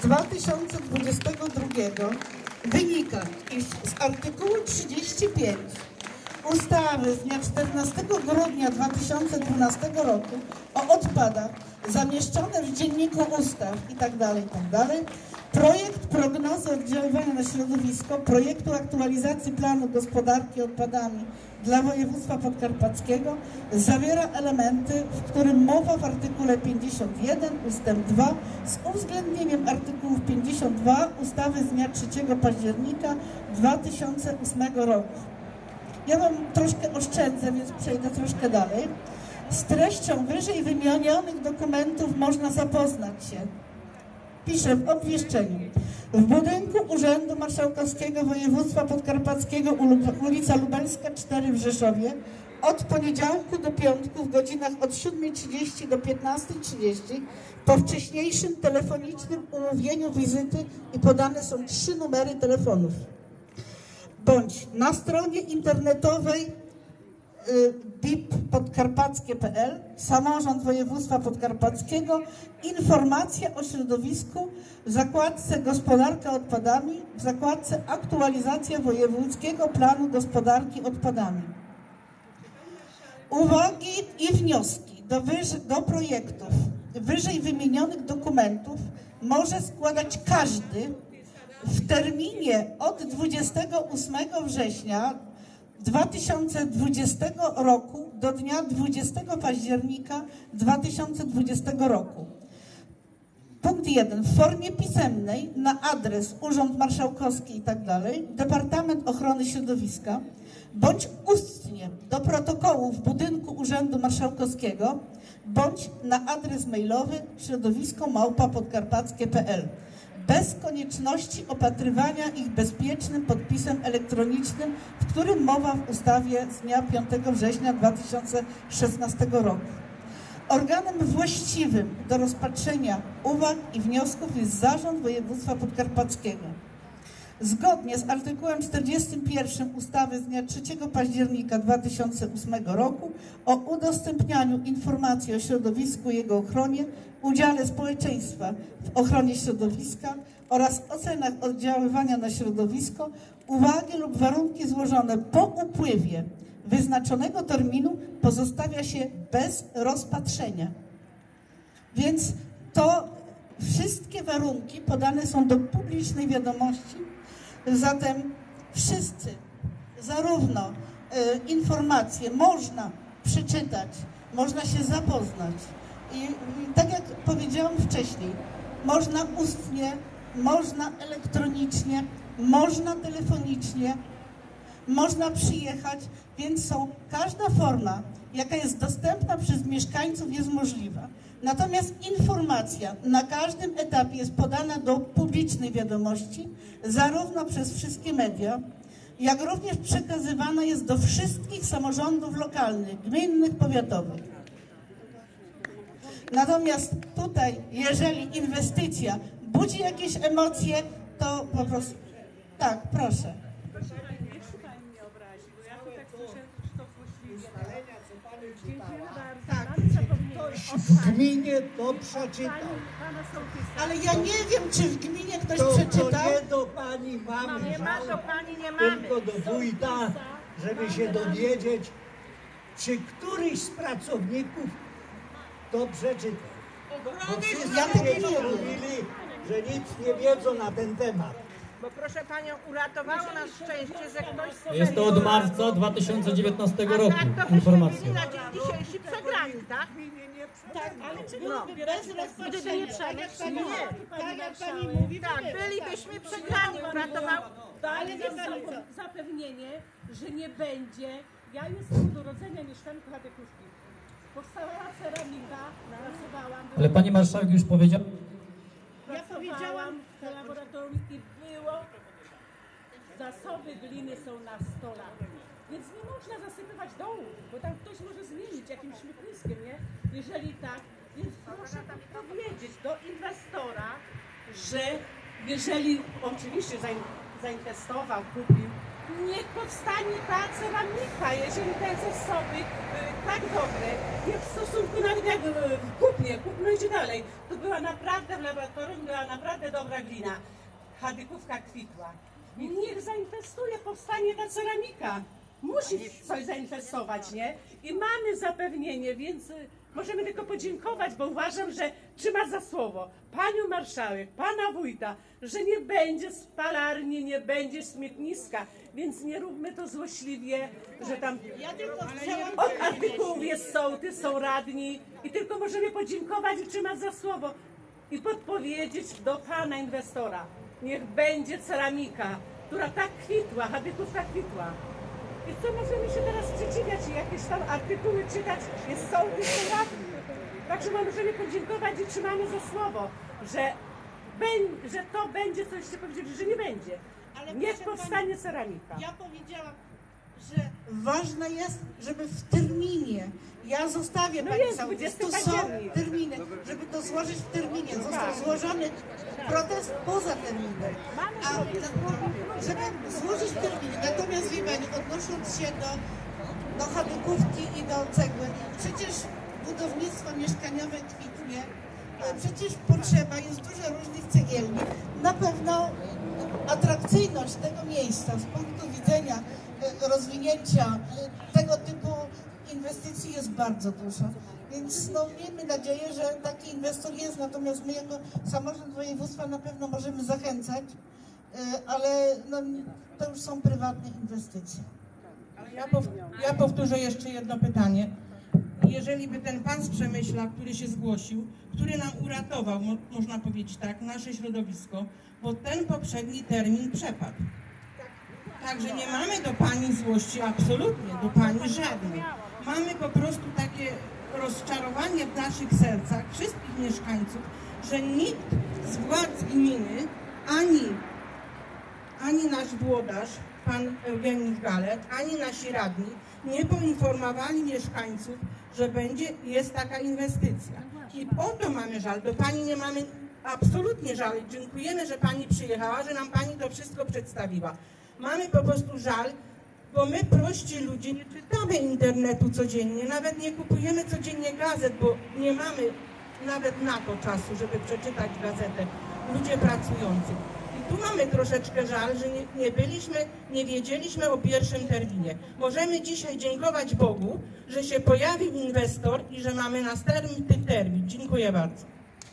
2022 wynika, iż z artykułu 35 ustawy z dnia 14 grudnia 2012 roku o odpadach zamieszczone w Dzienniku Ustaw itd., projekt prognozy oddziaływania na środowisko projektu aktualizacji planu gospodarki odpadami dla województwa podkarpackiego zawiera elementy, w którym mowa w artykule 51 ustęp 2 z uwzględnieniem artykułów 52 ustawy z dnia 3 października 2008 roku. Ja wam troszkę oszczędzę, więc przejdę troszkę dalej. Z treścią wyżej wymienionych dokumentów można zapoznać się. Piszę w obwieszczeniu. W budynku Urzędu Marszałkowskiego Województwa Podkarpackiego ulica Lubelska 4 w Rzeszowie od poniedziałku do piątku w godzinach od 7:30 do 15:30 po wcześniejszym telefonicznym umówieniu wizyty i podane są 3 numery telefonów. Bądź na stronie internetowej bip.podkarpackie.pl, Samorząd Województwa Podkarpackiego, informacja o środowisku w zakładce Gospodarka odpadami, w zakładce Aktualizacja Wojewódzkiego Planu Gospodarki odpadami. Uwagi i wnioski do projektów wyżej wymienionych dokumentów może składać każdy w terminie od 28 września 2020 roku do dnia 20 października 2020 roku. Punkt 1. W formie pisemnej na adres Urząd Marszałkowski itd., Departament Ochrony Środowiska, bądź ustnie do protokołu w budynku Urzędu Marszałkowskiego, bądź na adres mailowy środowisko@podkarpackie.pl. Bez konieczności opatrywania ich bezpiecznym podpisem elektronicznym, w którym mowa w ustawie z dnia 5 września 2016 roku. Organem właściwym do rozpatrzenia uwag i wniosków jest Zarząd Województwa Podkarpackiego. Zgodnie z artykułem 41 ustawy z dnia 3 października 2008 roku o udostępnianiu informacji o środowisku i jego ochronie, udziale społeczeństwa w ochronie środowiska oraz ocenach oddziaływania na środowisko, uwagi lub warunki złożone po upływie wyznaczonego terminu pozostawia się bez rozpatrzenia. Więc to wszystkie warunki podane są do publicznej wiadomości, zatem wszyscy zarówno informacje można przeczytać, można się zapoznać i tak jak powiedziałam wcześniej, można ustnie, można elektronicznie, można telefonicznie, można przyjechać, więc każda forma, jaka jest dostępna przez mieszkańców, jest możliwa. Natomiast informacja na każdym etapie jest podana do publicznej wiadomości, zarówno przez wszystkie media, jak również przekazywana jest do wszystkich samorządów lokalnych, gminnych, powiatowych. Natomiast tutaj, jeżeli inwestycja budzi jakieś emocje, to po prostu... Tak, proszę. W gminie to przeczytał. Ale ja nie wiem, czy w gminie ktoś przeczytał. To nie do pani mamy, tylko do wójta, żeby się dowiedzieć, czy któryś z pracowników to przeczytał. Bo wszyscy mówili, że nic nie wiedzą na ten temat. Bo proszę panią, uratowało nas szczęście, że ktoś... Jest to od marca 2019 roku informacja. Na dzień dzisiejszy przegrani, tak? Tak, ale czy byłoby bez rozpatrzenia? Tak jak pani mówi, tak, bylibyśmy przegrani, uratowało... Ale zapewnienie, że nie będzie. Ja jestem od urodzenia mieszkanką Hadekuszki. Powstała ceramika, pracowałam... Ale pani marszałek już powiedziała... Ja powiedziałam w laboratorium i było, zasoby gliny są na 100 lat, więc nie można zasypywać dołów, bo tam ktoś może zmienić jakimś śmietniskiem, nie? Jeżeli tak, więc proszę powiedzieć do inwestora, że jeżeli oczywiście zainwestował, kupił, Niech powstanie ta ceramika, jeżeli te zasoby tak dobre, jak w stosunku nawet jak kupno idzie dalej. To była naprawdę w laboratorium, była naprawdę dobra glina. Chadykówka kwitła. Niech zainwestuje, powstanie ta ceramika. Musi coś zainwestować, nie? I mamy zapewnienie, więc możemy tylko podziękować, bo uważam, że trzyma za słowo panią marszałek, pana wójta, że nie będzie spalarni, nie będzie śmietniska, więc nie róbmy to złośliwie, że tam od artykułów jest sołtys, są radni i tylko możemy podziękować i trzymać za słowo i podpowiedzieć do pana inwestora, niech będzie ceramika, która tak kwitła, chadykówka kwitła. I co możemy się teraz sprzeciwiać i jakieś tam artykuły czytać, jest sołtys, są radni. Także możemy podziękować i trzymamy za słowo, że to będzie, co jeszcze powiedzieli, że nie będzie. Ale niech powstanie ceramika. Ja powiedziałam, że ważne jest, żeby w terminie, ja zostawię pani sołtys, to są terminy, żeby to złożyć w terminie. Został złożony protest poza terminem, a żeby złożyć w terminie. Natomiast wie pani, odnosząc się do chadykówki i do cegły, przecież budownictwo mieszkaniowe kwitnie, przecież potrzeba, jest dużo różnych cegielni. Na pewno atrakcyjność tego miejsca z punktu widzenia rozwinięcia tego typu inwestycji jest bardzo duża. Więc no, miejmy nadzieję, że taki inwestor jest, natomiast my jako samorząd województwa na pewno możemy zachęcać, ale no, to już są prywatne inwestycje. Ja powtórzę jeszcze jedno pytanie. Jeżeli by ten pan z Przemyśla, który się zgłosił, który nam uratował, można powiedzieć tak, nasze środowisko, bo ten poprzedni termin przepadł. Także nie mamy do pani złości absolutnie, do pani żadnej. Mamy po prostu takie rozczarowanie w naszych sercach, wszystkich mieszkańców, że nikt z władz gminy, ani nasz włodarz, pan Eugeniusz Galet, ani nasi radni nie poinformowali mieszkańców, że jest taka inwestycja. I o to mamy żal. Do pani nie mamy absolutnie żal. Dziękujemy, że pani przyjechała, że nam pani to wszystko przedstawiła. Mamy po prostu żal, bo my, prości ludzie, nie czytamy internetu codziennie, nawet nie kupujemy codziennie gazet, bo nie mamy nawet na to czasu, żeby przeczytać gazetę. Ludzie pracujący. I tu mamy troszeczkę żal, że nie wiedzieliśmy o pierwszym terminie. Możemy dzisiaj dziękować Bogu, że się pojawił inwestor i że mamy następny termin. Dziękuję bardzo.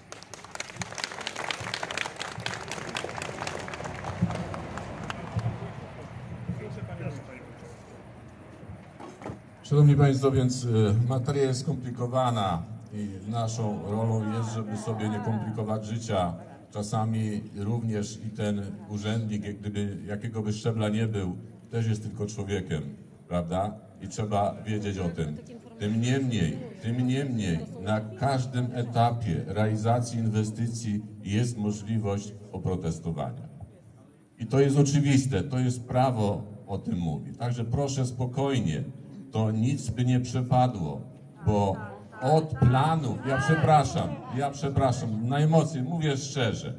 Szanowni Państwo, więc materia jest skomplikowana i naszą rolą jest, żeby sobie nie komplikować życia. Czasami również i ten urzędnik, gdyby jakiego by szczebla nie był, też jest tylko człowiekiem, prawda? I trzeba wiedzieć o tym. Tym niemniej na każdym etapie realizacji inwestycji jest możliwość oprotestowania. I to jest oczywiste, to jest prawo o tym mówi. Także proszę spokojnie, to nic by nie przepadło, bo od planów, ja przepraszam, najmocniej, mówię szczerze,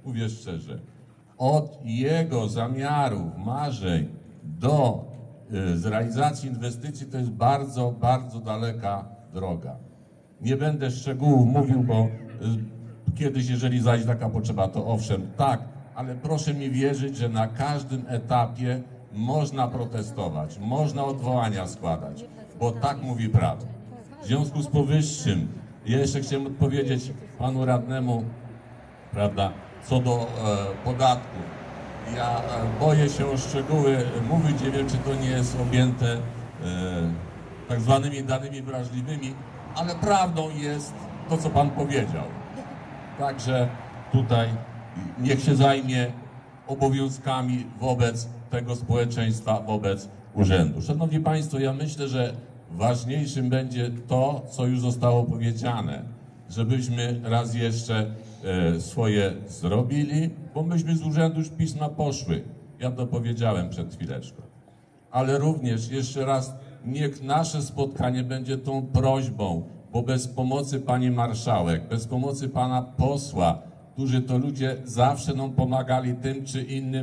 od jego zamiarów, marzeń do zrealizacji inwestycji to jest bardzo, bardzo daleka droga. Nie będę szczegółów mówił, bo kiedyś, jeżeli zajdzie taka potrzeba, to owszem, tak, ale proszę mi wierzyć, że na każdym etapie można protestować, można odwołania składać, bo tak mówi prawo. W związku z powyższym, ja jeszcze chciałem odpowiedzieć panu radnemu, prawda, co do podatku. Ja boję się o szczegóły mówić, nie wiem, czy to nie jest objęte tak zwanymi danymi wrażliwymi, ale prawdą jest to, co pan powiedział. Także tutaj niech się zajmie obowiązkami wobec tego społeczeństwa, wobec urzędu. Szanowni Państwo, ja myślę, że ważniejszym będzie to, co już zostało powiedziane, żebyśmy raz jeszcze swoje zrobili, bo myśmy z urzędu już pisma poszły. Ja to powiedziałem przed chwileczką. Ale również jeszcze raz niech nasze spotkanie będzie tą prośbą, bo bez pomocy pani marszałek, bez pomocy pana posła, którzy to ludzie zawsze nam pomagali tym czy innym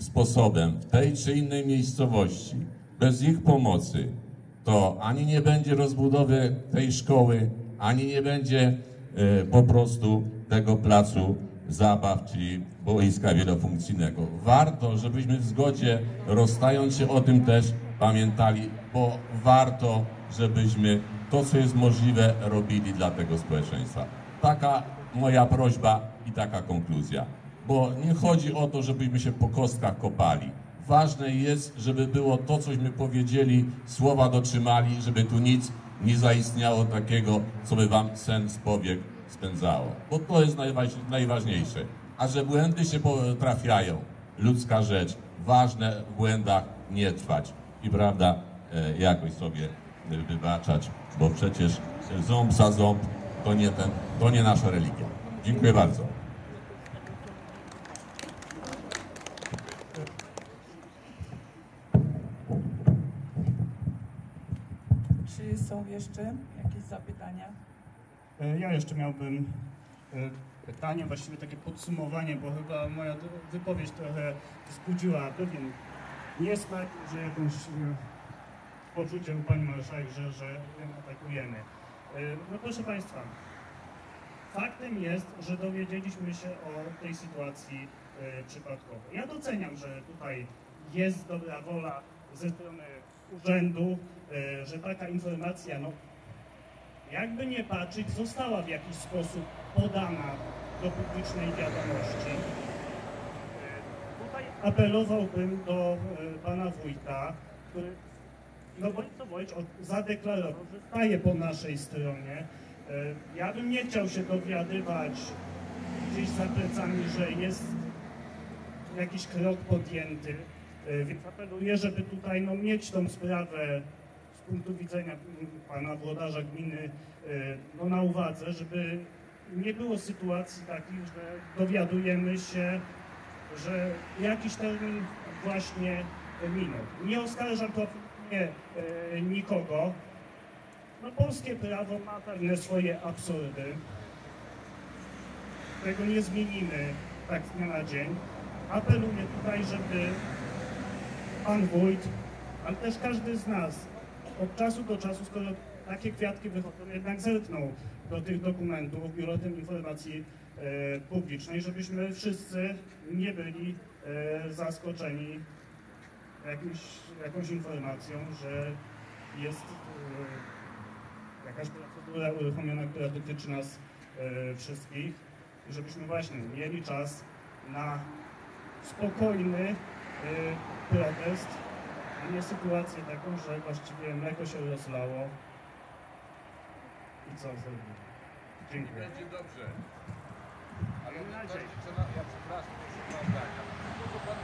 sposobem w tej czy innej miejscowości, bez ich pomocy, to ani nie będzie rozbudowy tej szkoły, ani nie będzie po prostu tego placu zabaw, czyli boiska wielofunkcyjnego. Warto, żebyśmy w zgodzie, rozstając się, o tym też pamiętali, bo warto, żebyśmy to, co jest możliwe, robili dla tego społeczeństwa. Taka moja prośba i taka konkluzja. Bo nie chodzi o to, żebyśmy się po kostkach kopali. Ważne jest, żeby było to, cośmy powiedzieli, słowa dotrzymali, żeby tu nic nie zaistniało takiego, co by wam sen z powiek spędzało. Bo to jest najważniejsze. A że błędy się trafiają, ludzka rzecz, ważne w błędach nie trwać. I prawda, jakoś sobie wybaczać, bo przecież ząb za ząb to nie nasza religia. Dziękuję bardzo. Czy są jeszcze jakieś zapytania? Ja jeszcze miałbym pytanie, właściwie takie podsumowanie, bo chyba moja wypowiedź trochę wzbudziła pewien niesmak, że jakąś poczucie u pani marszałek, że ją atakujemy. No proszę Państwa, faktem jest, że dowiedzieliśmy się o tej sytuacji przypadkowo. Ja doceniam, że tutaj jest dobra wola ze strony urzędu, że taka informacja, no jakby nie patrzeć, została w jakiś sposób podana do publicznej wiadomości. Tutaj apelowałbym do pana wójta, który zadeklarował, że staje po naszej stronie. Ja bym nie chciał się dowiadywać gdzieś za plecami, że jest jakiś krok podjęty, więc apeluję, żeby tutaj mieć tą sprawę z punktu widzenia pana włodarza gminy na uwadze, żeby nie było sytuacji takich, że dowiadujemy się, że jakiś termin właśnie minął. Nie oskarżam to nikogo. No, polskie prawo ma pewne swoje absurdy. Tego nie zmienimy tak z dnia na dzień. Apeluję tutaj, żeby pan wójt, ale też każdy z nas od czasu do czasu, skoro takie kwiatki wychodzą, jednak zerknął do tych dokumentów Biuletynu Informacji Publicznej, żebyśmy wszyscy nie byli zaskoczeni jakąś informacją, że jest jakaś procedura uruchomiona, która dotyczy nas wszystkich i żebyśmy właśnie mieli czas na spokojny protest, a nie sytuację taką, że właściwie mleko się rozlało i co zrobimy. Dziękuję. Będzie dobrze. Ale ja przepraszam, proszę pana. To, co pan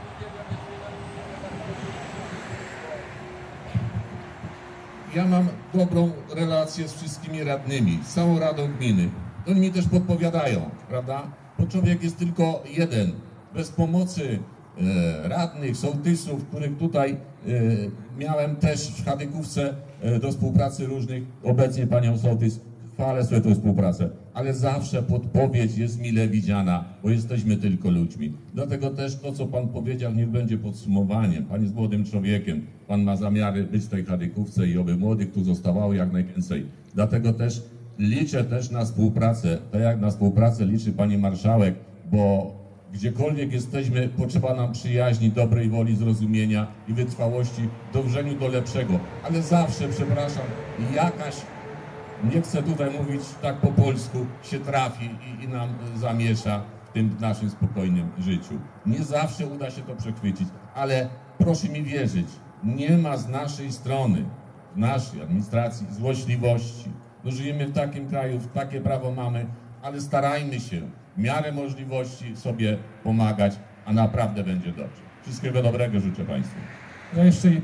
ja mam dobrą relację z wszystkimi radnymi, z całą Radą Gminy. Oni mi też podpowiadają, prawda? Bo człowiek jest tylko jeden. Bez pomocy radnych, sołtysów, których tutaj miałem też w Chadykówce do współpracy różnych, obecnie panią sołtys, chwalę sobie tę współpracę, ale zawsze podpowiedź jest mile widziana, bo jesteśmy tylko ludźmi. Dlatego też to, co pan powiedział, niech będzie podsumowaniem. Pan jest młodym człowiekiem, pan ma zamiary być w tej Chadykówce i oby młodych tu zostawało jak najwięcej. Dlatego też liczę też na współpracę, tak jak na współpracę liczy pani marszałek, bo gdziekolwiek jesteśmy, potrzeba nam przyjaźni, dobrej woli, zrozumienia i wytrwałości w dążeniu do lepszego. Ale zawsze, przepraszam, jakaś, nie chcę tutaj mówić tak po polsku, się trafi i nam zamiesza w tym naszym spokojnym życiu. Nie zawsze uda się to przechwycić, ale proszę mi wierzyć, nie ma z naszej strony, w naszej administracji złośliwości. No, żyjemy w takim kraju, takie prawo mamy, ale starajmy się w miarę możliwości sobie pomagać, a naprawdę będzie dobrze. Wszystkiego dobrego życzę Państwu. No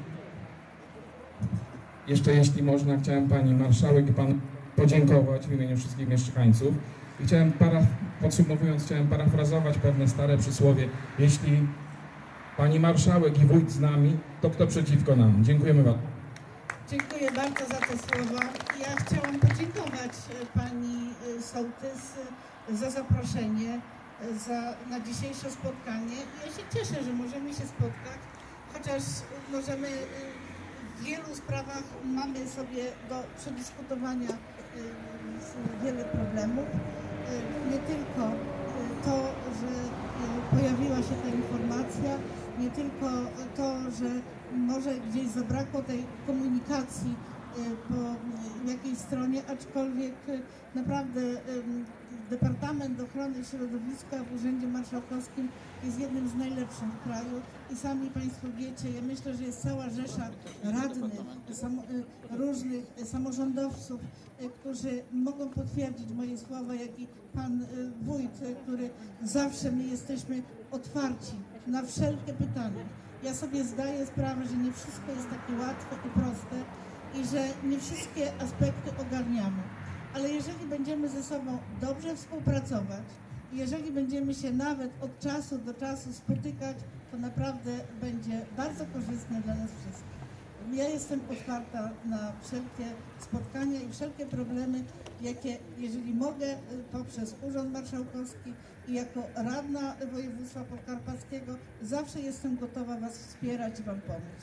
jeszcze jeśli można, chciałem pani marszałek i panu podziękować w imieniu wszystkich mieszkańców. I podsumowując, chciałem parafrazować pewne stare przysłowie. Jeśli pani marszałek i wójt z nami, to kto przeciwko nam? Dziękujemy bardzo. Dziękuję bardzo za te słowa. Ja chciałam podziękować pani sołtys za zaproszenie na dzisiejsze spotkanie. Ja się cieszę, że możemy się spotkać, chociaż możemy w wielu sprawach mamy sobie do przedyskutowania wiele problemów. Nie tylko to, że pojawiła się ta informacja, nie tylko to, że może gdzieś zabrakło tej komunikacji po jakiejś stronie, aczkolwiek naprawdę Departament Ochrony Środowiska w Urzędzie Marszałkowskim jest jednym z najlepszych w kraju i sami Państwo wiecie, ja myślę, że jest cała rzesza radnych, różnych samorządowców, którzy mogą potwierdzić moje słowa, jak i Pan Wójt, który zawsze my jesteśmy otwarci na wszelkie pytania. Ja sobie zdaję sprawę, że nie wszystko jest takie łatwe i proste i że nie wszystkie aspekty ogarniamy. Ale jeżeli będziemy ze sobą dobrze współpracować, jeżeli będziemy się nawet od czasu do czasu spotykać, to naprawdę będzie bardzo korzystne dla nas wszystkich. Ja jestem otwarta na wszelkie spotkania i wszelkie problemy, jakie, jeżeli mogę, poprzez Urząd Marszałkowski i jako radna województwa podkarpackiego, zawsze jestem gotowa Was wspierać i Wam pomóc.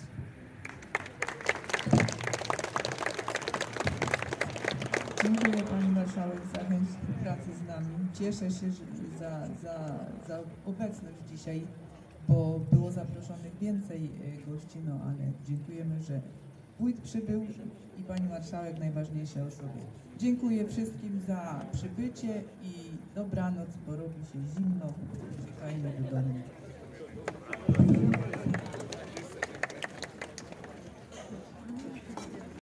Dziękuję Pani Marszałek za chęć współpracy z nami. Cieszę się za obecność dzisiaj, bo było zaproszonych więcej gości, no ale dziękujemy, że wójt przybył i Pani Marszałek, najważniejsze osoby. Dziękuję wszystkim za przybycie i dobranoc, bo robi się zimno. Uciekajmy do domu.